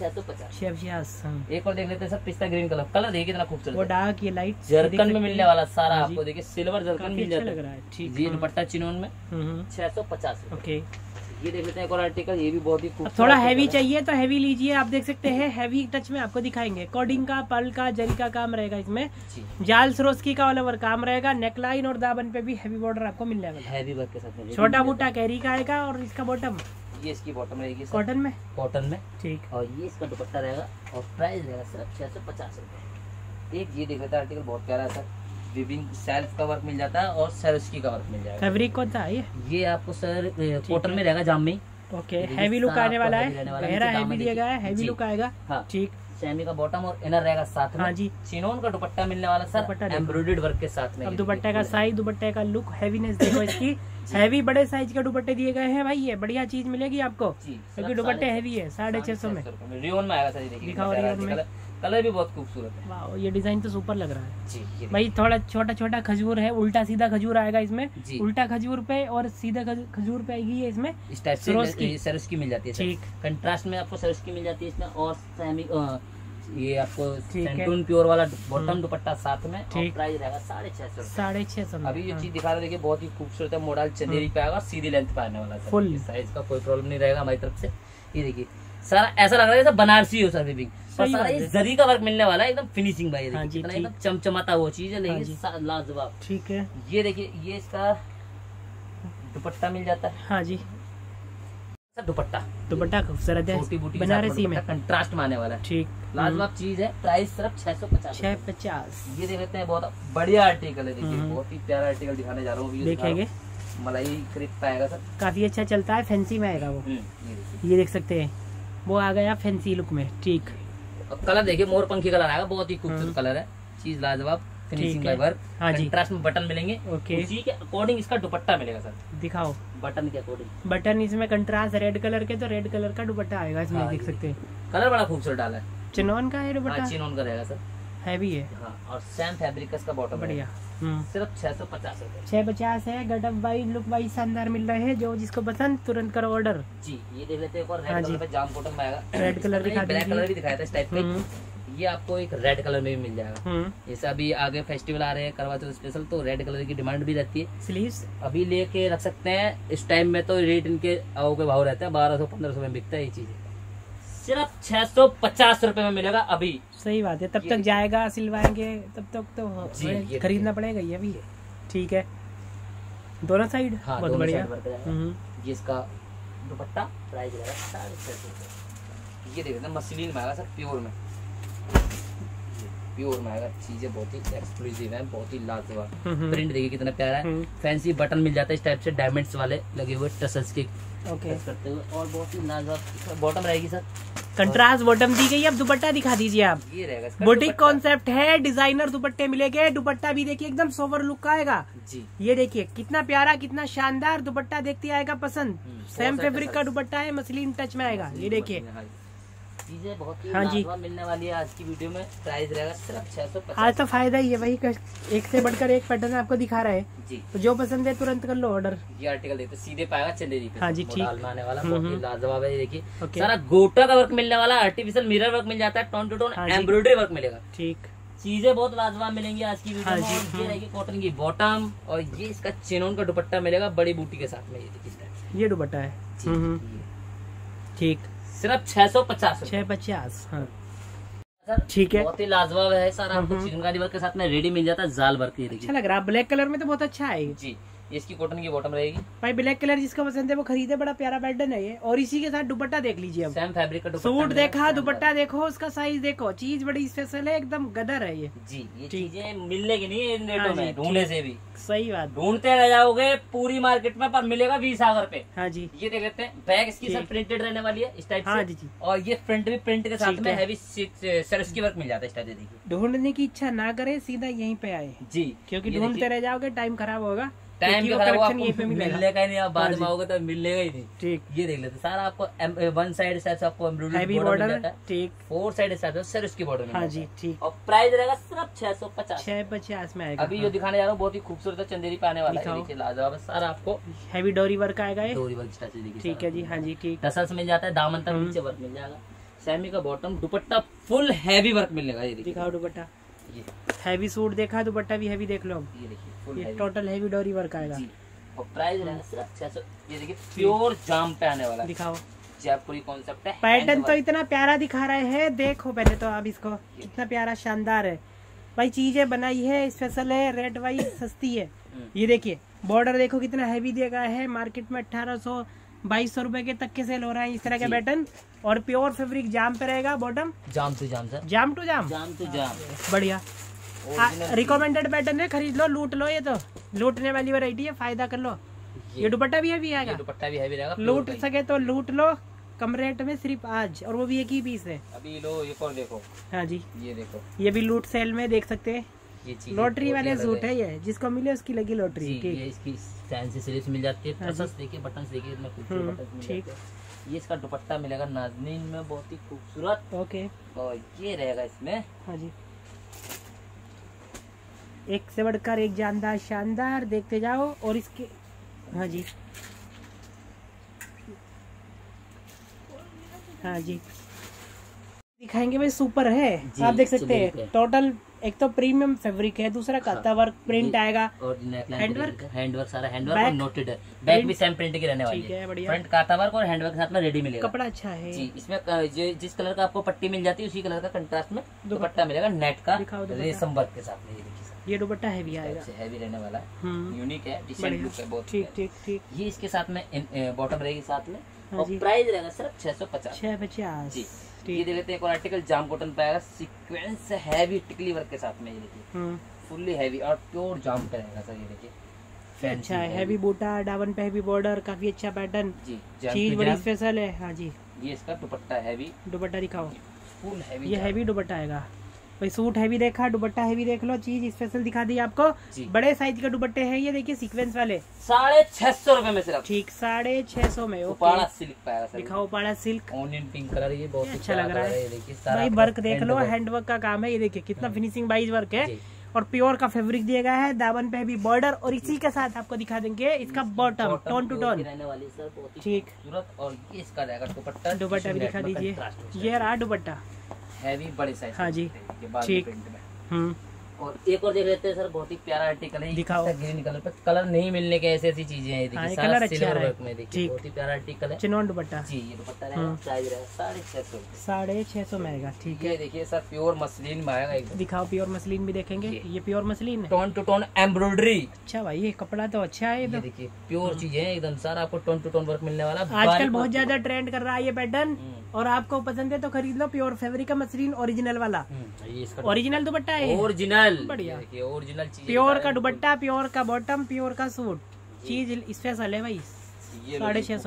650। एक और देख लेते हैं सर, पिस्ता ग्रीन कलर देखिए कितना खूबसूरत, वो डार्क ये लाइट जरकन में मिलने वाला सारा आपको। देखिए सिल्वर जरकन मिल जाता लग रहा है। ठीक, ये दुपट्टा चिनोन में 650। ओके, ये देख लेते हैं एक और आर्टिकल, ये भी बहुत ही खूबसूरत। थोड़ा हैवी चाहिए तो हैवी लीजिए, आप देख सकते हैं हैवी टच में आपको दिखाएंगे। कोडिंग का, पर्ल का, जरी का काम रहेगा इसमें, जाल सरोस्की का वाला वर्क काम रहेगा। नेकलाइन और दामन पे भी हैवी बॉर्डर आपको मिल जाएगा, हैवी वर्क के साथ। छोटा बूटा कैरी का आएगा और इसका बॉटम, ये इसकी बॉटम रहेगी कॉटन में। ठीक, और ये इसका दुपट्टा रहेगा और प्राइस रहेगा सिर्फ 650 रुपए। एक ये देख लेते हैं आर्टिकल, बहुत प्यारा है सर, विविंग सेल्फ का वर्क मिल जाता है और सरोस्की का वर्क मिल जाएगा। फैब्रिक कौन सा है ये आपको सर कॉटन में रहेगा, जाम में। ओके, हैवी लुक आने वाला है, गहरा हैवी दिया गया है, हैवी लुक आएगा। हाँ, ठीक, सेमी का बॉटम और इनर रहेगा साथ में। हाँ जी। चिनोन का दुपट्टा मिलने वाला सर, एम्ब्रॉयडर्ड वर्क के साथ में। अब दुपट्टे का साइज, दुपट्टे का लुक, हैवीनेस देखो इसकी। हैवी बड़े साइज के दुपट्टे दिए गए हैं भाई, ये बढ़िया चीज मिलेगी आपको क्योंकि दुपट्टे हैवी है। 650 में रियोन में आएगा सर। दिखाओ, रियोन में कलर भी बहुत खूबसूरत है। वाह, ये डिजाइन तो सुपर लग रहा है जी। भाई, थोड़ा छोटा छोटा खजूर है, उल्टा सीधा खजूर आएगा इसमें। उल्टा खजूर पे और सीधा खजूर पे आएगी है इसमें। इस टाइप से सरोस्की मिल जाती है। ठीक, कंट्रास्ट में आपको सरोस्की मिल जाती है इसमें। और सेमी ये आपको सेंटून प्योर वाला बॉटम दुपट्टा साथ में। और प्राइस रहेगा 650। अभी जो चीज दिखा रहे देखिए बहुत ही खूबसूरत है, मॉडल चंदेरी पे आएगा, सीधी लेंथ पे आने वाला है, फुल साइज का कोई प्रॉब्लम नहीं रहेगा हमारी तरफ से। ये देखिए सारा ऐसा लग रहा है जैसे बनारसी हो सर, विविंग और सारा ये जरी का वर्क मिलने वाला है, एकदम फिनिशिंग भाई। देखिए कितना एकदम चमचमाता वो चीज है, लेकिन लाजवाब। ठीक है, ये देखिए ये इसका दुपट्टा मिल जाता है। हाँ जी, दुपट्टा खूबसूरत है, छोटी बूटी बनारसी में कंट्रास्ट में आने वाला है। ठीक, लाजवाब चीज है। प्राइस सिर्फ 650। ये देख लेते हैं, बहुत बढ़िया आर्टिकल है। देखिए बहुत ही प्यारा आर्टिकल दिखाने जा रहा हूँ, देखेंगे। मलाई खरीद पाएगा सर, काफी अच्छा चलता है, फैंसी में आएगा वो। ये देख सकते हैं, वो आ गया फैंसी लुक में। ठीक, कलर देखिए मोरपंखी कलर आएगा, बहुत ही खूबसूरत कलर है, चीज लाजवाब, फिनिशिंग का वर्क। हाँ जी, कंट्रास्ट में बटन मिलेंगे। ओके, उसी के अकॉर्डिंग इसका दुपट्टा मिलेगा सर। दिखाओ बटन के अकॉर्डिंग। बटन इसमें कंट्रास्ट रेड कलर के, तो रेड कलर का दुपट्टा आएगा इसमें। देख सकते हैं, कलर बड़ा खूबसूरत डाला है। चिनोन का है दुपट्टा, चिनोन का रहेगा सर, हैवी है। हाँ, और सेम फैब्रिक का बॉटम बढ़िया। सिर्फ 650 रुपए। 650 है। गटअप वाइज, लुक वाइज शानदार मिल रहे हैं। जो जिसको पसंद तुरंत करो ऑर्डर। जी, ये देख लेते हैं एक और रेड कलर पे जाम कॉटन में आएगा। रेड कलर दिखा, ब्लैक कलर भी दिखाया था इस टाइप पे। ये आपको एक रेड कलर में भी मिल जाएगा। जैसे अभी आगे फेस्टिवल आ रहे हैं, करवा चौथ स्पेशल, तो रेड कलर की डिमांड भी रहती है। स्लीव्स अभी लेके रख सकते हैं। इस टाइम में तो रेट इनके आओ के भाव रहते हैं, 1200-1500 में बिकता है ये चीज। सिर्फ 650 रुपए में मिलेगा अभी। सही बात है, तब तक जाएगा, सिलवाएंगे तब तक तो खरीदना पड़ेगा ये भी। ठीक है, दोनों साइड। हाँ, बहुत बढ़िया। ये इसका दुपट्टा प्राइस रहेगा 650। ये देखते हैं मसलिन में आएगा सर, प्योर में आएगा। चीजें बहुत ही एक्सक्लूसिव है, बहुत ही लाजवाब। प्रिंट देखिए कितना प्यारा है, फैंसी बटन मिल जाता है इस टाइप से, डायमंड्स वाले लगे हुए टसल्स के करते हुए, और बहुत ही लाजवाब बॉटम रहेगी सर। कंट्रास्ट बॉटम दी गई। अब दुपट्टा दिखा दीजिए आप। ये रहेगा बुटीक कॉन्सेप्ट है, डिजाइनर दुपट्टे मिलेंगे। दुपट्टा भी देखिए एकदम सोवर लुक का आएगा जी। ये देखिए कितना प्यारा, कितना शानदार दुपट्टा, देखते आएगा पसंद। सेम फैब्रिक का दुपट्टा है, मसलिन टच में आएगा। ये देखिए चीजें बहुत ही लाजवाब मिलने वाली है आज की वीडियो में। प्राइस रहेगा सिर्फ 650। आज तो फायदा ही है भाई, एक से बढ़कर एक पैटर्न आपको दिखा रहे हैं जी। तो जो पसंद है तुरंत कर लो ऑर्डर। ये आर्टिकल देखते सीधे पाएगा चंदेरी पे। हाँ जी, ठीक आने वाला बहुत ही लाजवाब है। देखिए सारा गोटा का वर्क मिलने वाला, आर्टिफिशियल मिरर वर्क मिल जाता है, tone to tone embroidery work मिलेगा। ठीक, चीजें बहुत लाजवाब मिलेंगी आज की वीडियो में। ये रहेगी कॉटन की बॉटम और ये इसका चिनोन का दुपट्टा मिलेगा बड़ी बूटी के साथ में। ये देखिए ये दुपट्टा है। ठीक, सिर्फ 650। 650। हाँ सर ठीक है, बहुत ही लाजवाब है सर। आपको चिकनकारी वर्क के साथ में रेडी मिल जाता है, जाल वर्क। अच्छा लग रहा है, ब्लैक कलर में तो बहुत अच्छा है जी। इसकी कॉटन की बॉटम रहेगी भाई। ब्लैक कलर जिसको पसंद है वो खरीदे, बड़ा प्यारा पैटर्न है ये। और इसी के साथ दुपट्टा देख लीजिए अब। सेम फैब्रिक का सूट देखा, दुपट्टा देखो, उसका साइज देखो, चीज बड़ी स्पेशल है, एकदम गदर है ये जी। ये चीजें मिलने की नहीं है इन रेटों में, ढूंढने से भी। सही बात, ढूंढते रह जाओगे पूरी मार्केट में, पर मिलेगा 20,000 रुपए। हाँ जी। ये देख लेते हैं, बैग इसकी सर प्रिंटेड रहने वाली है इस टाइप से। हाँ जी जी। और ये फ्रंट भी प्रिंट के साथ में हैवी सर्च की वर्क मिल जाता है इस टाइप से। देखिए, ढूंढने की इच्छा ना करे, सीधा यहीं पे आए जी, क्योंकि ढूंढते रह जाओगे टाइम खराब होगा। टाइम भी खराब होगा, मिलने का ही नहीं, आप बाद में आओगे तो मिलेगा ही नहीं। ठीक, ये देख लेते सारा आपको वन साइड से आपको हैवी बॉर्डर, ठीक, 4 साइड से सर उसकी बॉर्डर। हाँ जी ठीक। और प्राइस रहेगा सिर्फ 650। 650 में आएगा। अभी जो दिखाने जा रहा हूँ बहुत ही खूबसूरत है, चंदेरी पे आने वाला है। देखिए लाजवाब है सारा, आपको हैवी डोरी वर्क आएगा ये। डोरी वर्क स्टाइल से देखिए, ठीक है जी। हाँ जी ठीक। टसल्स मिल जाता है, दामन तक नीचे वर्क मिल जाएगा, सेमी का बॉटम, दुपट्टा फुल हैवी वर्क मिलेगा। ये दिखाओ दुपट्टा, हैवी सूट देखा, दुपट्टा भी हैवी देख लो। ये देखिए फुल ये टोटल हैवी डोरी वर्क आएगा। और प्राइस रहेगा सिर्फ 600। ये देखिए प्योर जाम पे आने वाला है। दिखाओ, जयपुरी कॉन्सेप्ट है। पैटर्न तो इतना प्यारा दिखा रहे हैं, देखो पहले तो आप इसको, कितना प्यारा शानदार है भाई। चीजें बनाई है, स्पेशल है, रेट वाइज सस्ती है। ये देखिए बॉर्डर देखो कितना हैवी दिया गया है। मार्केट में 1800 2200 रुपए के तक के सेल हो रहा है इस तरह का पैटर्न। और प्योर फैब्रिक जाम पे रहेगा, बॉटम जाम टू जाम सर, जाम टू जाम, जाम टू जाम, बढ़िया। रिकमेंडेड पैटर्न है, खरीद लो, लूट लो। ये तो लूटने वाली वैरायटी है, फायदा कर लो। ये दुपट्टा भी हैवी आएगा, दुपट्टा भी हैवी रहेगा। लूट सके तो लूट लो कम रेट में, सिर्फ आज, और वो भी एक ही पीस है। अभी लो एक और देखो। हाँ जी, ये देखो, ये भी लूट सेल में देख सकते हैं। ये लॉटरी वाले सूट है ये, जिसको मिले उसकी लगी लॉटरी। ये इसकी फैंसी स्लीव्स मिल जाती है, टसल्स देखिए, बटन्स देखिए, इसमें खूबसूरत बटन्स मिल जाते हैं। ये इसका दुपट्टा मिलेगा नाज़नीन में, बहुत ही खूबसूरत। ओके, और ये रहेगा इसमें। हाँ जी, एक से बढ़कर एक जानदार शानदार, देखते जाओ। और इसके, हाँ जी, हाँ जी दिखाएंगे भाई, सुपर है। आप देख सकते हैं टोटल, एक तो प्रीमियम फैब्रिक है, दूसरा काता वर्क प्रिंट आएगा, हैंडवर्क सारा हैंडवर्क और नोटेड है। बैक भी सेम प्रिंट की रहने वाली है, बढ़िया। फ्रंट काता वर्क और हैंडवर्क के साथ में रेडी मिलेगा, कपड़ा अच्छा है जी। इसमें जिस कलर का आपको पट्टी मिल जाती है उसी कलर का कंट्रास्ट में दुपट्टा मिलेगा, नेट का रेशम वर्क के साथ में। ये दुपट्टा हैवी आएगा, हैवी रहने वाला है, यूनिक है, डिसेंट लुक है बहुत। ठीक ठीक ठीक। ये इसके साथ में बॉटम रहेगी साथ में, और प्राइस रहेगा सिर्फ 650। 650 जी। ये देख लेते हैं, एक और आर्टिकल जाम कॉटन पे आएगा, सीक्वेंस हैवी टिकली वर्क के साथ में। ये देखिए फुल्ली हैवी और प्योर जाम पे रहेगा सर। ये देखिए अच्छा है, हैवी बूटा, डावन पे हैवी बॉर्डर, काफी अच्छा पैटर्न जी, चीज बड़ी स्पेशल है। हाँ जी, ये इसका दुपट्टा हैवी, दुपट्टा दिखाओ, फुल हैवी, ये हैवी दुपट्टा आएगा भाई। सूट हैवी देखा, दुपट्टा हैवी देख लो, चीज स्पेशल दिखा दी आपको। बड़े साइज के दुपट्टे हैं ये, देखिए सीक्वेंस वाले, 650 रुपए में सिर्फ। ठीक, 650 में। उपाड़ा सिल्क पाएगा सर, दिखाओ Uppada silk, onion pink colour, ये बहुत अच्छा लग रहा है। देखिए भाई वर्क देख लो, हैंडवर्क का काम है। ये देखिए कितना फिनिशिंग वाइज वर्क है, और प्योर का फैब्रिक दिया गया है, दामन पे भी बॉर्डर। और इसी के साथ आपको दिखा देंगे इसका बॉटम, टोन टू टोन रहने वाली सर, ठीक। और ये इसका रहेगा दुपट्टा, दुपट्टा भी दिखा दीजिए। ये रहा दुपट्टा हैवी बड़े साइज। हाँ जी ठीक। और एक और देख लेते हैं सर, बहुत ही प्यारा आर्टिकल है, दिखाओ। ग्रीन कलर पे, कलर नहीं मिलने के ऐसी चीजें हैं। देखिए कलर अच्छा है, बहुत ही प्यारा आर्टिकल है, चिनॉन दुपट्टा जी। ये दुपट्टा रहेगा, प्राइस रहेगा 650, 650 में आएगा। ठीक है, देखिए सर प्योर मसलिन में आएगा एकदम। दिखाओ प्योर मसलिन भी देखेंगे, ये प्योर मसलिन है, टोन टू टोन एम्ब्रॉयडरी। अच्छा भाई, ये कपड़ा तो अच्छा है, ये देखिए प्योर चीज है एकदम, सारा आपको टोन टू टोन वर्क मिलने वाला। आजकल बहुत ज्यादा ट्रेंड कर रहा है ये पैटर्न, और आपको पसंद है तो खरीद लो। प्योर फैब्रिक का मसलिन ओरिजिनल वाला, ओरिजिनल दुपट्टा है, ओरिजिनल बढ़िया, ओरिजिनल चीज, प्योर का दुपट्टा, प्योर का बॉटम, प्योर का सूट, चीज स्पेशल है भाई। 650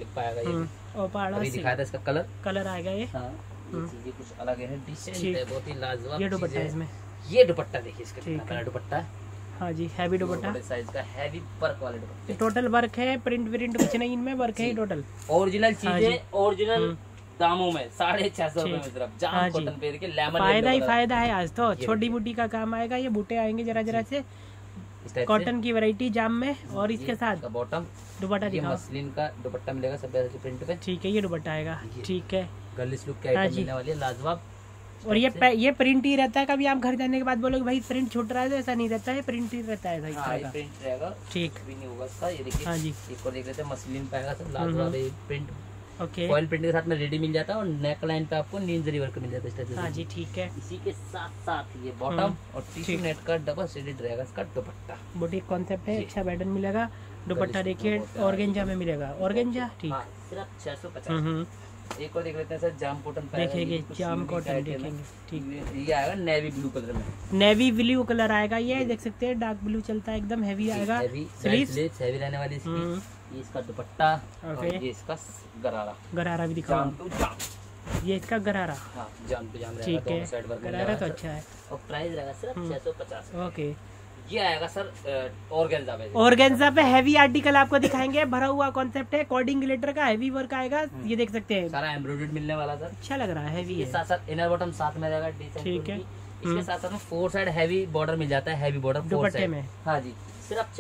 और पाड़ा दिखाया था, इसका कलर आएगा। ये चीजें कुछ अलग है, डिसेंट है, बहुत ही लाजवाब। ये दुपट्टा इसमें, ये दुपट्टा देखिए इसका कितना दुपट्टा। हाँ जी, हैवी दुपट्टा, साइज का हैवी वर्क वाले दुपट्टे, टोटल वर्क है, प्रिंट कुछ नहीं इनमें, वर्क है टोटल, ओरिजिनल चीजें, ओरिजिनल दामों में 650 रुपए में सिर्फ जाम कॉटन पे। देखिए लेमन, फायदा ही फायदा है आज तो, छोटी बूटी का काम आएगा। ये बूटे आएंगे जरा जरा से, कॉटन की वैरायटी जाम में। और इसके साथ बॉटम दुपट्टा दिखाओ, मसलिन का दुपट्टा मिलेगा सब प्रिंट पे। ठीक है, ये दुपट्टा आएगा, ठीक है, गर्लिश लुक के आइटम मिलने वाली है, लाजवाब। और ये प्रिंट ही रहता है, कभी आप घर जाने के बाद बोलोगे भाई प्रिंट छूट रहा है, तो ऐसा नहीं रहता है, प्रिंट ही रहता है। प्रिंट रहेगा, ठीक भी नहीं होगा इसका। ये देखिए, हाँ जी, एक और देख लेते हैं, मसलिन पाएगा सब, लाजवाब प्रिंट ओके, फॉइल प्रिंट के साथ में रेडी मिल जाता है और नेक लाइन पे आपको नीम जरी वर्क मिल जाता है इस टाइप से। हाँ जी ठीक है। इसी के साथ साथ ये बॉटम और टिश्यू नेट का डबल शेडेड रहेगा इसका दुपट्टा। बुटीक कॉन्सेप्ट है, अच्छा पैटर्न मिलेगा। दुपट्टा देखिए ऑर्गेंजा में मिलेगा, ऑर्गेंजा ठीक, सिर्फ 650। एक और देख लेते हैं सर, जाम कॉटन देखेंगे, जाम कॉटन देखेंगे ठीक। ये आएगा नेवी ब्लू कलर में, नेवी ब्लू कलर आएगा, ये देख सकते हैं डार्क ब्लू चलता है, एकदम हैवी आएगा। स्लीव्स हैवी रहने वाली इसकी। ये इसका दुपट्टा और ये इसका गरारा। गरारा भी दिखाओ, जाम टू जाम, ये इसका गरारा। हाँ, जाम टू जाम ठीक है, गरारा तो अच्छा है। और प्राइस रहेगा सिर्फ 650। ओके, ये आएगा सर ऑर्गेन्जा पे। ऑर्गेन्जा पे हैवी आर्टिकल आपको दिखाएंगे, भरा हुआ कॉन्सेप्ट है, कोडिंग ग्लिटर का हैवी वर्क आएगा। ये देख सकते हैं सारा एम्ब्रॉयडर्ड मिलने वाला सर, अच्छा लग रहा है, हैवी है। साथ साथ इनर बॉटम साथ में रहेगा, ठीक है। इसके साथ साथ में 4 साइड हैवी बॉर्डर मिल जाता है, हैवी बॉर्डर दुपट्टे में। हाँ जी, सिर्फ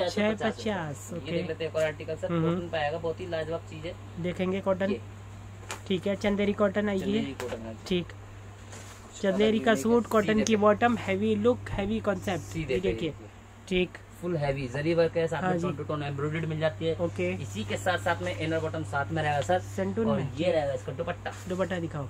650। ये देख लेते हैं एक और आर्टिकल सर, कॉटन पे आएगा, बहुत ही लाजवाब चीज है। देखेंगे कॉटन, ठीक है, चंदेरी कॉटन आइए, ठीक, चंदेरी का सूट, कॉटन की bottom, heavy look, heavy concept, देखिए ठीक, फुल हैवी जरी वर्क है, साथ में टोन टू टोन एम्ब्रॉयडर्ड मिल जाती है। ओके, इसी के साथ साथ में इनर बॉटम साथ में रहेगा सर, सेंटून और में। ये रहेगा इसका दुपट्टा। दुपट्टा दिखाओ,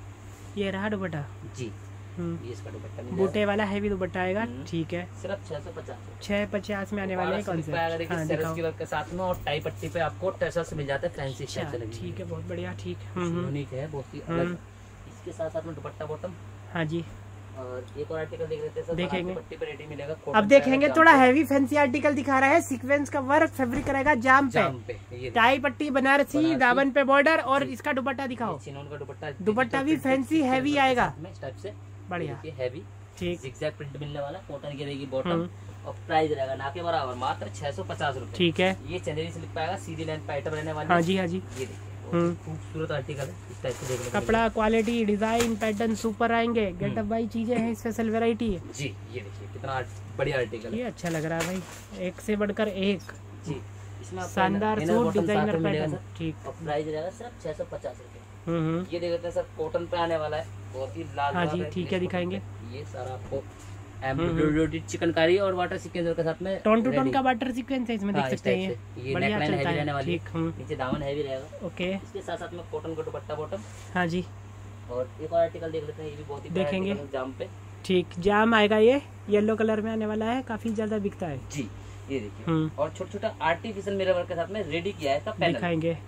ये रहा दुपट्टा जी, ये इसका दुपट्टा मिल बूटे वाला हैवी दुपट्टा आएगा, ठीक है, सिर्फ 650। 650 में आने वाले कॉन्सेप्ट। हाँ, दिखाओ के साथ में, और टाई पट्टी पे आपको टसल्स मिल जाते हैं फैंसी स्टाइल से लगे। ठीक है, बहुत बढ़िया, ठीक, यूनिक है, बहुत ही अलग। इसके साथ साथ में दुपट्टा बॉटम। हाँ जी, और एक और आर्टिकल देख लेते हैं सर, देखेंगे पट्टी पे रेडी मिलेगा। अब देखेंगे, थोड़ा हैवी फैंसी आर्टिकल दिखा रहा है, सीक्वेंस का वर्क, फैब्रिक रहेगा जाम पे, टाई पट्टी बनारसी, दामन पे बॉर्डर, और इसका दुपट्टा दिखाओ, चिनोन का दुपट्टा। दुपट्टा भी फैंसी हैवी आएगा, इस टाइप से बढ़िया हैवी, ठीक, जिगजैग प्रिंट मिलने वाला, कॉटन की रहेगी बॉटम। और प्राइस रहेगा ना के बराबर, मात्र 650 रुपए। ठीक है, ये चंदेरी सिल्क पाएगा, सीधी लाइन पैटर्न रहने वाली। हाँ जी, हाँ जी, ये देखिए खूबसूरत आर्टिकल है, इस टाइप से देखने को कपड़ा क्वालिटी, डिजाइन, पैटर्न सुपर आएंगे, गेटअप भाई चीजें हैं, स्पेशल वैरायटी है जी। ये देखिए कितना बढ़िया आर्टिकल है, ये अच्छा लग रहा है भाई, एक से बढ़कर एक जी। इसमें शानदार सूट, डिजाइनर पैटर्न, ठीक। और प्राइस रहेगा सिर्फ 650 रुपए। ये देख लेते हैं सर, कॉटन पे आने वाला है, बहुत ही लाजवाब। हाँ जी, ठीक है, दिखाएंगे। ये सारा आपको एम्ब्रॉयडरी चिकनकारी और वाटर सीक्वेंस के साथ में, टोन टू टोन का वाटर सीक्वेंस है इसमें, देख सकते हैं, ये बढ़िया नेकलाइन चलता हैवी रहने है, वाली, ठीक, नीचे दामन हैवी रहेगा। ओके, इसके साथ साथ में कॉटन का दुपट्टा बॉटम। हाँ जी, और एक और आर्टिकल देख लेते हैं, ये भी बहुत ही देखेंगे, जाम पे, ठीक, जाम आएगा, ये येलो कलर में आने वाला है, काफी ज्यादा बिकता है जी। ये देखिए, और छोटा छोटा आर्टिफिशियल मिरर वर्क के साथ में रेडी किया है इसका पैनल, दिखाएंगे।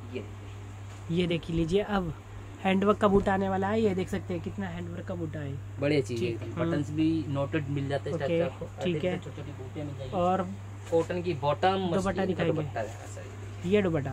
ये देख लीजिए, अब हैंडवर्क का बूटा आने वाला है, ये देख सकते हैं कितना हैंडवर्क का बूटा है, बढ़िया चीज है। बटन्स भी नोटेड मिल जाते हैं, ठीक है, छोटी छोटी बूटियां मिल जाएगी। और कॉटन की बॉटम, दुपट्टा दिखाएंगे, ये दुपट्टा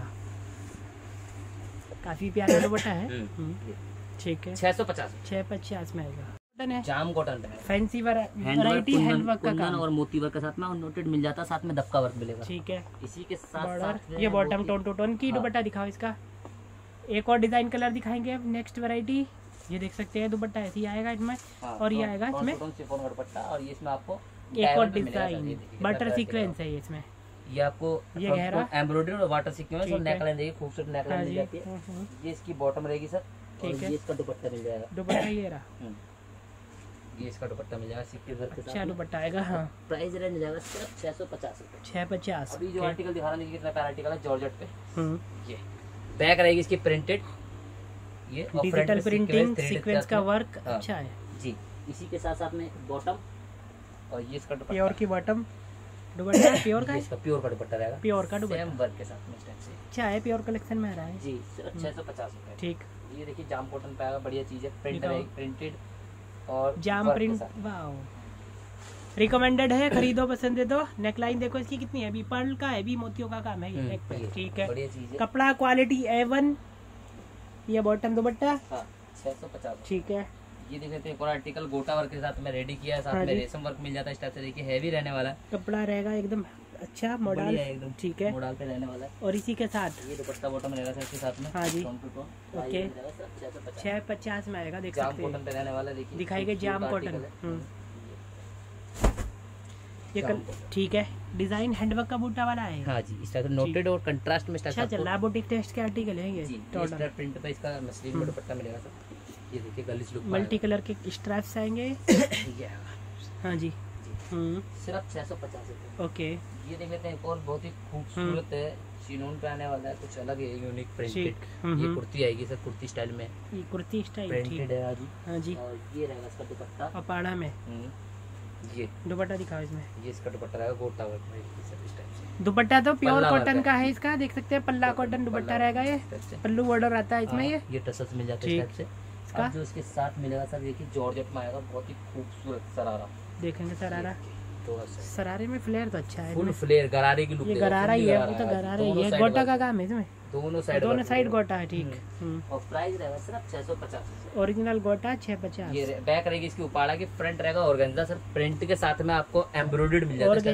काफी प्यारा दुपट्टा है, ठीक है, 650 में आएगा। जाम कॉटन है, फैंसी वैरायटी, हैंडवर्क का काम और मोती वर्क के साथ में, और नोटेड मिल जाता है, साथ में दबका वर्क मिलेगा, ठीक है। इसी के साथ ये बॉटम टोन टू टोन की दुपट्टा दिखाओ इसका, एक और डिजाइन कलर दिखाएंगे अब, नेक्स्ट वैरायटी। ये देख सकते हैं दुपट्टा ऐसे ही आएगा इसमें, और ये आएगा इसमें दुपट्टा, और ये इसमें आपको एक और डिजाइन बटर सीक्वेंस है, ये इसमें ये आपको ये गहरा एम्ब्रॉयडरी और वाटर सीक्वेंस और नेकलाइन देगी, खूबसूरत नेकलाइन मिल जाती है। ये इसकी बॉटम रहेगी सर, ठीक है, ये इसका दुपट्टा मिल जाएगा, दुपट्टा ये रहा, ये इसका दुपट्टा मिल जाएगा सीक्वेंस वर्क के साथ, अच्छा दुपट्टा आएगा। हाँ, प्राइस रेंज जाएगा सिर्फ 650 रुपए। 650। अभी जो आर्टिकल दिखा रहा है, कितना प्यारा आर्टिकल है, जॉर्जेट पे। ये बैक रहेगी इसकी प्रिंटेड, ये डिजिटल प्रिंटिंग, सीक्वेंस का वर्क अच्छा है जी। इसी के साथ साथ में बॉटम, और ये इसका दुपट्टा, प्योर की बॉटम, दुपट्टा प्योर का है, इसका प्योर का दुपट्टा रहेगा, प्योर का दुपट्टा, सेम वर्क के साथ में इस टाइप से, अच्छा है, प्योर कलेक्शन में आ रहा है जी, सिर्फ 650 रुपए। ठीक, ये देखिए जाम कॉटन पे आएगा, बढ़िया चीज है, प्रिंटेड और जाम प्रिंट, वाओ, रिकमेंडेड है, खरीदो, पसंद है तो। नेकलाइन देखो इसकी कितनी है, पर्ल का हैवी मोतियों का काम है ये नेक पे, ठीक है, बढ़िया चीज है, कपड़ा क्वालिटी A1। ये बॉटम दुपट्टा 650, ठीक है। ये देख लेते हैं एक और आर्टिकल, गोटा वर्क के साथ में रेडी किया है, साथ में रेशम वर्क मिल जाता है, इस टाइप से देखिए हैवी रहने वाला है, कपड़ा रहेगा एकदम अच्छा, मॉडल एकदम, ठीक है, मॉडल पे रहने वाला है। और इसी के साथ ये दुपट्टा बॉटम रहेगा सर इसके साथ में, हाँ जी, ओके, 650 में आएगा, देख सकते हैं, जाम कॉटन पे रहने वाला, देखिए दिखाएंगे जाम कॉटन, ये ठीक है, डिजाइन हैंडवर्क का बूटा वाला है, हाँ जी, इस टाइप नोटेड और कंट्रास्ट में अच्छा चल रहा है, बुटीक टेस्ट के आर्टिकल है ये, टोटल प्रिंट पे इसका मसलिन में दुपट्टा मिलेगा सर, ये देखिए गर्लिश लुक, मल्टी कलर के स्ट्रैप्स आएंगे, हाँ जी, सिर्फ 650 रुपए। ओके, ये देख लेते हैं एक और बहुत ही खूबसूरत है चिनोन पे आने वाला है, कुछ अलग है, यूनिक प्रिंटेड। ये कुर्ती आएगी सर, कुर्ती स्टाइल में। ये कुर्ती स्टाइल प्रिंटेड है आज। हाँ जी। और ये रहेगा इसका दुपट्टा और पाड़ा में ये दुपट्टा दिखाओ इसमें। ये इसका दुपट्टा रहेगा गोटा वर्क में इस टाइप से। दुपट्टा तो प्योर कॉटन का है इसका, देख सकते हैं पल्ला कॉटन दुपट्टा रहेगा। ये पल्लू बॉर्डर आता है इसमें। ये टसल्स मिल जाते हैं इस टाइप से। अब जो इसके साथ मिलेगा सर, देखिए जॉर्जेट में आएगा, बहुत ही खूबसूरत सरारा। देखेंगे सरारा, सरारे में फ्लेयर तो अच्छा है, फुल फ्लेयर, गरारे की लुक। ये गरारा ही है, वो तो गरारा ही है। गोटा का काम है इसमें, दोनों साइड गोटा है। ठीक। और प्राइस रहेगा सिर्फ 650। ओरिजिनल गोटा 650। ये बैक रहेगी इसकी उपाड़ा की, फ्रंट रहेगा ऑर्गेन्जा सर, प्रिंट के साथ में आपको एम्ब्रॉयडर्ड मिल जाता है,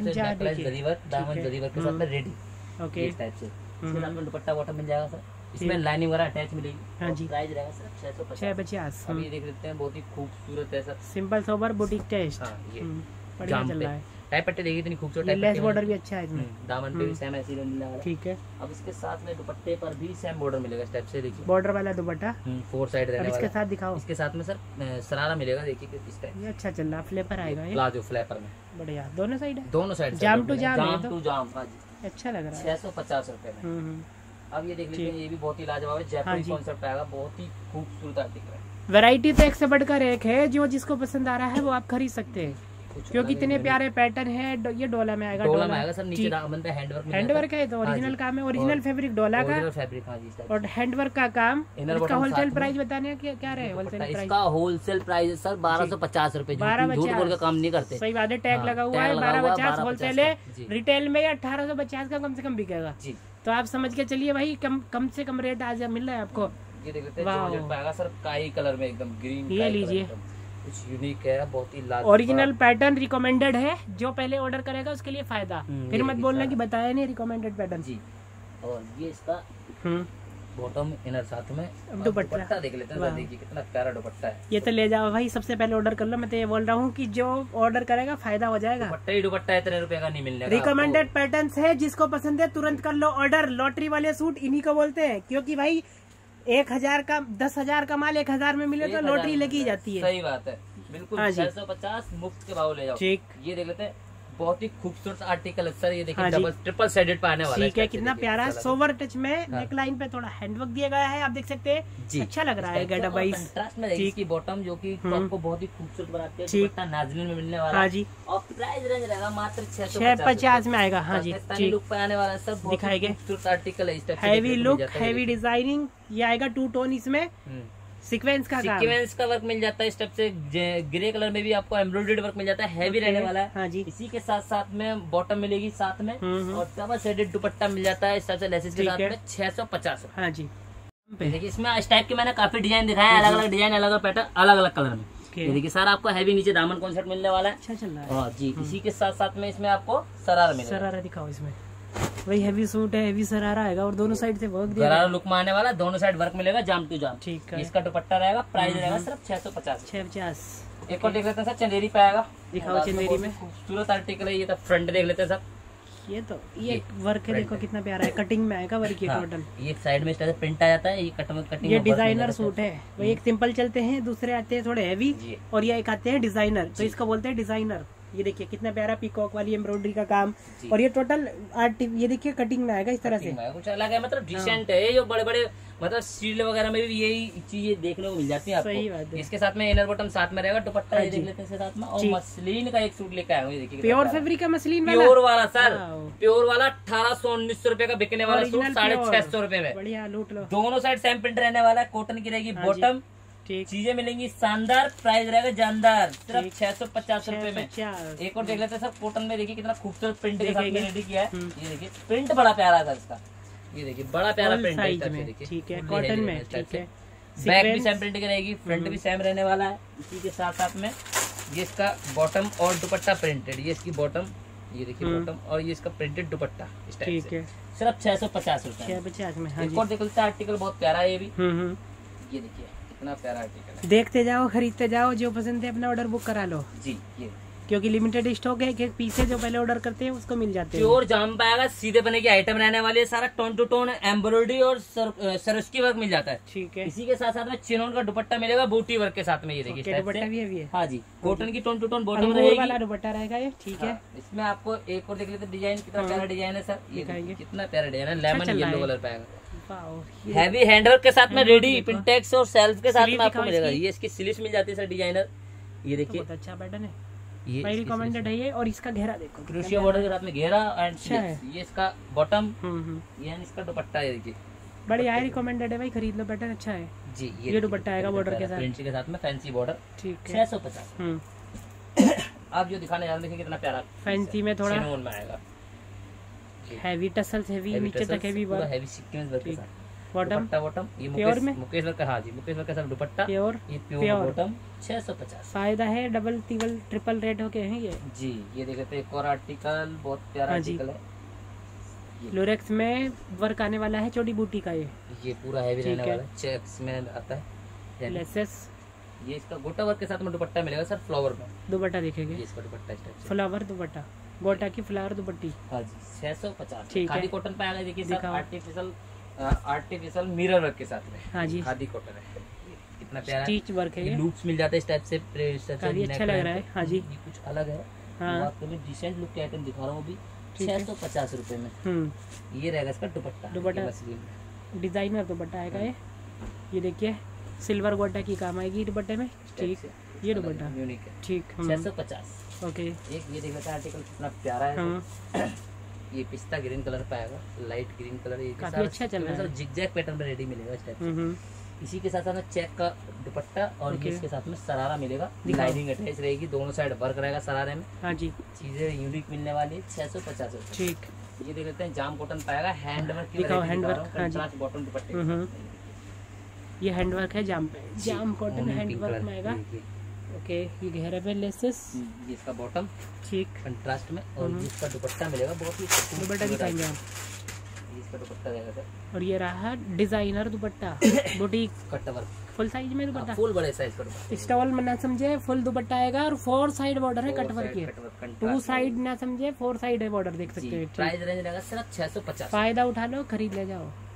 दामन जरी वर्क के साथ में रेडी। ओके, इस टाइप से। इसके साथ में दुपट्टा बॉटम मिल जाएगा सर, इसमें लाइनिंग वगैरह अटैच मिलेगी। हाँ जी। प्राइस रहेगा सिर्फ 650। अब ये देख लेते हैं, बहुत ही खूबसूरत है sir, simple sober boutique taste. ये बढ़िया चल रहा है। टाइप पट्टे देखिए इतनी खूबसूरत, लेस बॉर्डर भी अच्छा है इसमें। दामन पे भी सेम ऐसे ही मिलेगा। ठीक है। अब इसके साथ में दुपट्टे पर भी सेम बॉर्डर मिलेगा इस टाइप से, देखिए बॉर्डर वाला दुपट्टा 4 साइड रहने वाला। इसके साथ दिखाओ। इसके साथ में सर सरारा मिलेगा, देखिए इस टाइप। ये अच्छा चल रहा, फ्लेपर आएगा ये, प्लाजो फ्लेपर में। बढ़िया, दोनों साइड है, दोनों साइड जाम टू जाम, अच्छा लग रहा है। 650 रुपए में। अब ये देख लीजिए, ये भी बहुत ही लाजवाब है, जयपुरी कॉन्सेप्ट आएगा, बहुत ही खूबसूरत आर्टिकल है। वैरायटी तो एक से बढ़कर एक है, जो जिसको पसंद आ रहा है वो आप खरीद सकते हैं, क्योंकि इतने प्यारे पैटर्न है। ये डोला में आएगा, डोला में आएगा सर, नीचे दामन पे हैंडवर्क है, तो ओरिजिनल काम है, ओरिजिनल फैब्रिक डोला का, और हैंडवर्क का काम। इसका होलसेल प्राइस बताने क्या रहे? होलसेल प्राइस, इसका होलसेल प्राइस सर 1250 रुपए। 1250 का काम नहीं करते, सही बात है, टैग लगा हुआ है। 1250 होलसेल है, रिटेल में 1850 का कम से कम बिकेगा। तो आप समझ के चलिए भाई, कम से कम रेट आज मिल रहा है आपको। ये देख लेते हैं, जॉर्जेट पाएगा सर, काई कलर में एकदम ग्रीन। ये लीजिए, कुछ यूनिक है, बहुत ही लाजवाब। ओरिजिनल पैटर्न रिकमेंडेड है, जो पहले ऑर्डर करेगा उसके लिए फायदा। फिर मत बोलना कि बताया नहीं रिकमेंडेड पैटर्न। जी। और ये इसका बॉटम इनर साथ में दुपट्टा देख लेते हैं, देखिए कितना प्यारा दुपट्टा है। ये तो ले जाओ भाई, सबसे पहले ऑर्डर कर लो। मैं तो ये बोल रहा हूँ कि जो ऑर्डर करेगा फायदा हो जाएगा। दुपट्टा ही दुपट्टा, इतने रुपए का नहीं मिलने। रिकमेंडेड पैटर्न्स है, जिसको पसंद है तुरंत कर लो ऑर्डर। लॉटरी वाले सूट इन्हीं को बोलते हैं, क्योंकि भाई 1000 का 10,000 का माल 1000 में मिले तो लॉटरी लगी जाती है। सही बात है, बिल्कुल। 650 मुफ्त के भाव ले जाओ। ठीक। ये देख लेते हैं, बहुत ही खूबसूरत आर्टिकल है सर, ये देखिए डबल ट्रिपल साइडेड पे आने वाला है। ठीक है, कितना प्यारा सोवर टच में नेकलाइन पे थोड़ा हैंडवर्क दिया गया है, आप देख सकते हैं। अच्छा लग रहा है गेटअप वाइज। कंट्रास्ट में रहेगी इसकी बॉटम, जो कि आपको बहुत ही खूबसूरत बनाती है। दुपट्टा नाज़नीन में मिलने वाला है। हाँ जी। और प्राइस रेंज रहेगा मात्र 650 में आएगा। हाँ जी, लुक पे आने वाला है सर, दिखाएंगे। खूबसूरत आर्टिकल है, इस type heavy look, heavy designing. ये आएगा 2 टोन, इसमें सीक्वेंस का वर्क मिल जाता है इस टाइप से। ग्रे कलर में भी आपको एम्ब्रॉयडर्ड वर्क मिल जाता है, हैवी रहने वाला है। हाँ जी। इसी के साथ साथ में बॉटम मिलेगी साथ में, और डबल साइडेड दुपट्टा मिल जाता है इस टाइप से लेसेस के साथ में। 650। हाँ जी। देखिए इसमें इस टाइप के मैंने काफी डिजाइन दिखाए, अलग अलग डिजाइन, अलग अलग पैटर्न, अलग अलग कलर में। देखिए सर, आपको हैवी नीचे दामन कॉन्सेप्ट मिलने वाला है। अच्छा चल रहा है जी। इसी के साथ साथ में इसमें आपको सरारा मिलेगा। सरारा दिखाओ इसमें, वही हैवी सूट है, हैवी सरारा आएगा, और दोनों साइड से वर्क गरारा लुक में आने वाला, दोनों साइड वर्क मिलेगा जाम टू जाम। ठीक है। इसका दुपट्टा रहेगा, प्राइस रहेगा सिर्फ 650। 650। एक और देख लेते हैं सर, चंदेरी पे आएगा। दिखाओ चंदेरी में, खूबसूरत आर्टिकल है ये। तो फ्रंट देख लेते हैं सर, ये वर्क है, देखो कितना प्यारा है, कटिंग में आएगा वर्क। टोटल ये साइड में इस तरह से प्रिंट आ जाता है, ये कटिंग। ये डिजाइनर सूट है, वो एक सिंपल चलते हैं, दूसरे आते हैं थोड़े हैवी, और ये एक आते हैं डिजाइनर, तो इसको बोलते हैं डिजाइनर। ये देखिए कितना प्यारा पीकॉक वाली एम्ब्रॉयडरी का काम, और ये टोटल आर्ट, ये देखिए कटिंग में आएगा इस तरह से, कुछ अलग है, मतलब डिसेंट है। जो बड़े बड़े मतलब सील वगैरह में भी यही चीजें देखने को मिल जाती है आपको। सही बात है। इसके साथ में इनर बॉटम साथ में रहेगा, दुपट्टा ये देख लेते हैं साथ में, और मसलिन का एक सूट लेकर आया हूँ, ये देखिए प्योर फैब्रिक का मसलिन, प्योर वाला सर, प्योर वाला 1800-1900 रुपए का बिकने वाला सूट 650 रुपए में। बढ़िया, लूट लो। दोनों साइड सेम प्रिंट रहने वाला है, कॉटन की रहेगी बॉटम। चीजें मिलेंगी शानदार, प्राइस रहेगा जानदार, सिर्फ 650 रुपए में। एक और देख लेते हैं सर, कॉटन में देखिए कितना खूबसूरत प्रिंट के साथ रेडी किया है। ये देखिए प्रिंट बड़ा प्यारा है इसका, ये देखिए बड़ा प्यारा प्रिंट है। ठीक है, कॉटन में। ठीक है, बैक भी सेम प्रिंट की रहेगी, फ्रंट भी सेम रहने वाला है। इसी के साथ साथ में ये इसका बॉटम और दुपट्टा प्रिंटेड, ये इसकी बॉटम, ये देखिए बॉटम, और ये इसका प्रिंटेड दुपट्टा इस टाइप से। सिर्फ 650 रुपए। 650 में। एक और देख लेते हैं, आर्टिकल बहुत प्यारा है ये भी। ये देखिए कितना प्यारा आर्टिकल है, देखते जाओ, खरीदते जाओ, जो पसंद है अपना ऑर्डर बुक करा लो। जी। ये क्योंकि लिमिटेड स्टॉक है, एक पीसे जो पहले ऑर्डर करते हैं उसको मिल जाते हैं। प्योर जाम पाएगा, सीधे बने की आइटम रहने वाली है, सारा टोन टू टोन एम्ब्रॉयडरी और सरस्की वर्क मिल जाता है। ठीक है। इसी के साथ साथ में चिनोन का दुपट्टा मिलेगा बूटी वर्क के साथ में, ये देखिए दुपट्टा भी है। हाँ जी, कॉटन की टोन टू टोन बॉटम रहेगी, दुपट्टा रहेगा ये। ठीक है। इसमें आपको एक और देख लेते डिजाइन, कितना प्यारा डिजाइन है सर, ये कितना प्यारा डिजाइन है, लेमन येलो कलर पाएगा, हैवी हैंडवर्क के साथ में, रेडी पिंटेक्स और सेल्फ के साथ में आपको मिलेगा। ये इसकी स्लीव्स मिल जाती है सर डिजाइनर, ये देखिए बहुत अच्छा पैटर्न है, ये रिकमेंडेड है ये। और इसका घेरा देखो, क्रोशिया बॉर्डर के साथ में घेरा एंड ये इसका बॉटम, ये इसका दुपट्टा, ये देखिए बढ़िया है, रिकमेंडेड है भाई, खरीद लो, पैटर्न अच्छा है जी। ये दुपट्टा आएगा बॉर्डर के साथ, प्रिंट के साथ में फैंसी बॉर्डर। ठीक है। 650। आप जो दिखाने जा रहे हैं कितना प्यारा फैंसी में, थोड़ा चिनोन में आएगा, हैवी टसल्स, हैवी नीचे तक heavy work, heavy sequence work के साथ। बॉटम बॉटम ये मुकेश वर्क का, हाँ जी मुकेश वर्क का सब दुपट्टा, प्योर ये प्योर बॉटम 650। फायदा है, डबल ट्रिपल रेट होके हैं ये जी। ये देख लेते हैं एक और आर्टिकल, बहुत प्यारा आर्टिकल है, लोरेक्स में वर्क आने वाला है, चोटी बूटी का ये पूरा हैवी रहने वाला है, चेक्स में आता है, लेसेस। ये इसका गोटा वर्क के साथ में दुपट्टा मिलेगा सर, फ्लावर में दुपट्टा देखेंगे, ये इसका दुपट्टा फ्लावर दुपट्टा, गोटा की फ्लावर दुपट्टी। हाँ जी 650। ठीक है। खादी कॉटन पाएगा, देखिए सर आर्टिफिशियल मिरर वर्क के साथ में। हाँ जी, खादी कॉटन है, कितना प्यारा स्टिच वर्क है, लूप्स मिल जाते हैं इस टाइप से, काफी अच्छा लग रहा है। हाँ जी, ये कुछ अलग है। हाँ, आपको मैं डिसेंट लुक के आइटम दिखा रहा हूँ अभी 650 रुपए में। ये रहेगा इसका दुपट्टा, डिजाइनर दुपट्टा आएगा ये देखिए, सिल्वर गोटा की काम आएगी दुपट्टे में। ठीक, ये दुपट्टा यूनिक है। ठीक, 650। ओके। एक ये देख लेते हैं आर्टिकल, कितना प्यारा है। ये पिस्ता ग्रीन कलर पाएगा, लाइट ग्रीन कलर, ये काफी अच्छा चल रहा है, जिगजैग पैटर्न में रेडी मिलेगा इस टाइप से। इसी के साथ साथ चेक का दुपट्टा और इसके साथ में सरारा मिलेगा, लाइनिंग अटैच रहेगी, दोनों साइड वर्क रहेगा सरारे में। हाँ जी, चीजें यूनिक मिलने वाली है। 650 रुपए। ठीक। ये देख लेते हैं जाम कॉटन पाएगा, हैंडवर्क की हैंडवर्क बॉटम दुपट्टे, ये हैंडवर्क है, जाम कॉटन हैंडवर्क में आएगा। ओके, ये गहरे पे लेसेस, ये इसका बॉटम ठीक कंट्रास्ट में, और इसका दुपट्टा मिलेगा, बहुत ही दुपट्टा दिखाएंगे हम, इसका दुपट्टा रहेगा सर। और ये रहा designer dupatta, boutique cut work, full size में दुपट्टा, फुल बड़े साइज का दुपट्टा, स्टॉल में ना समझे, फुल दुपट्टा आएगा और 4 साइड बॉर्डर है, कट वर्क की, 2 साइड ना समझे, 4 साइड है बॉर्डर, देख सकते हैं। प्राइस रेंज रहेगा सिर्फ 650। फायदा उठा लो, खरीद ले जाओ।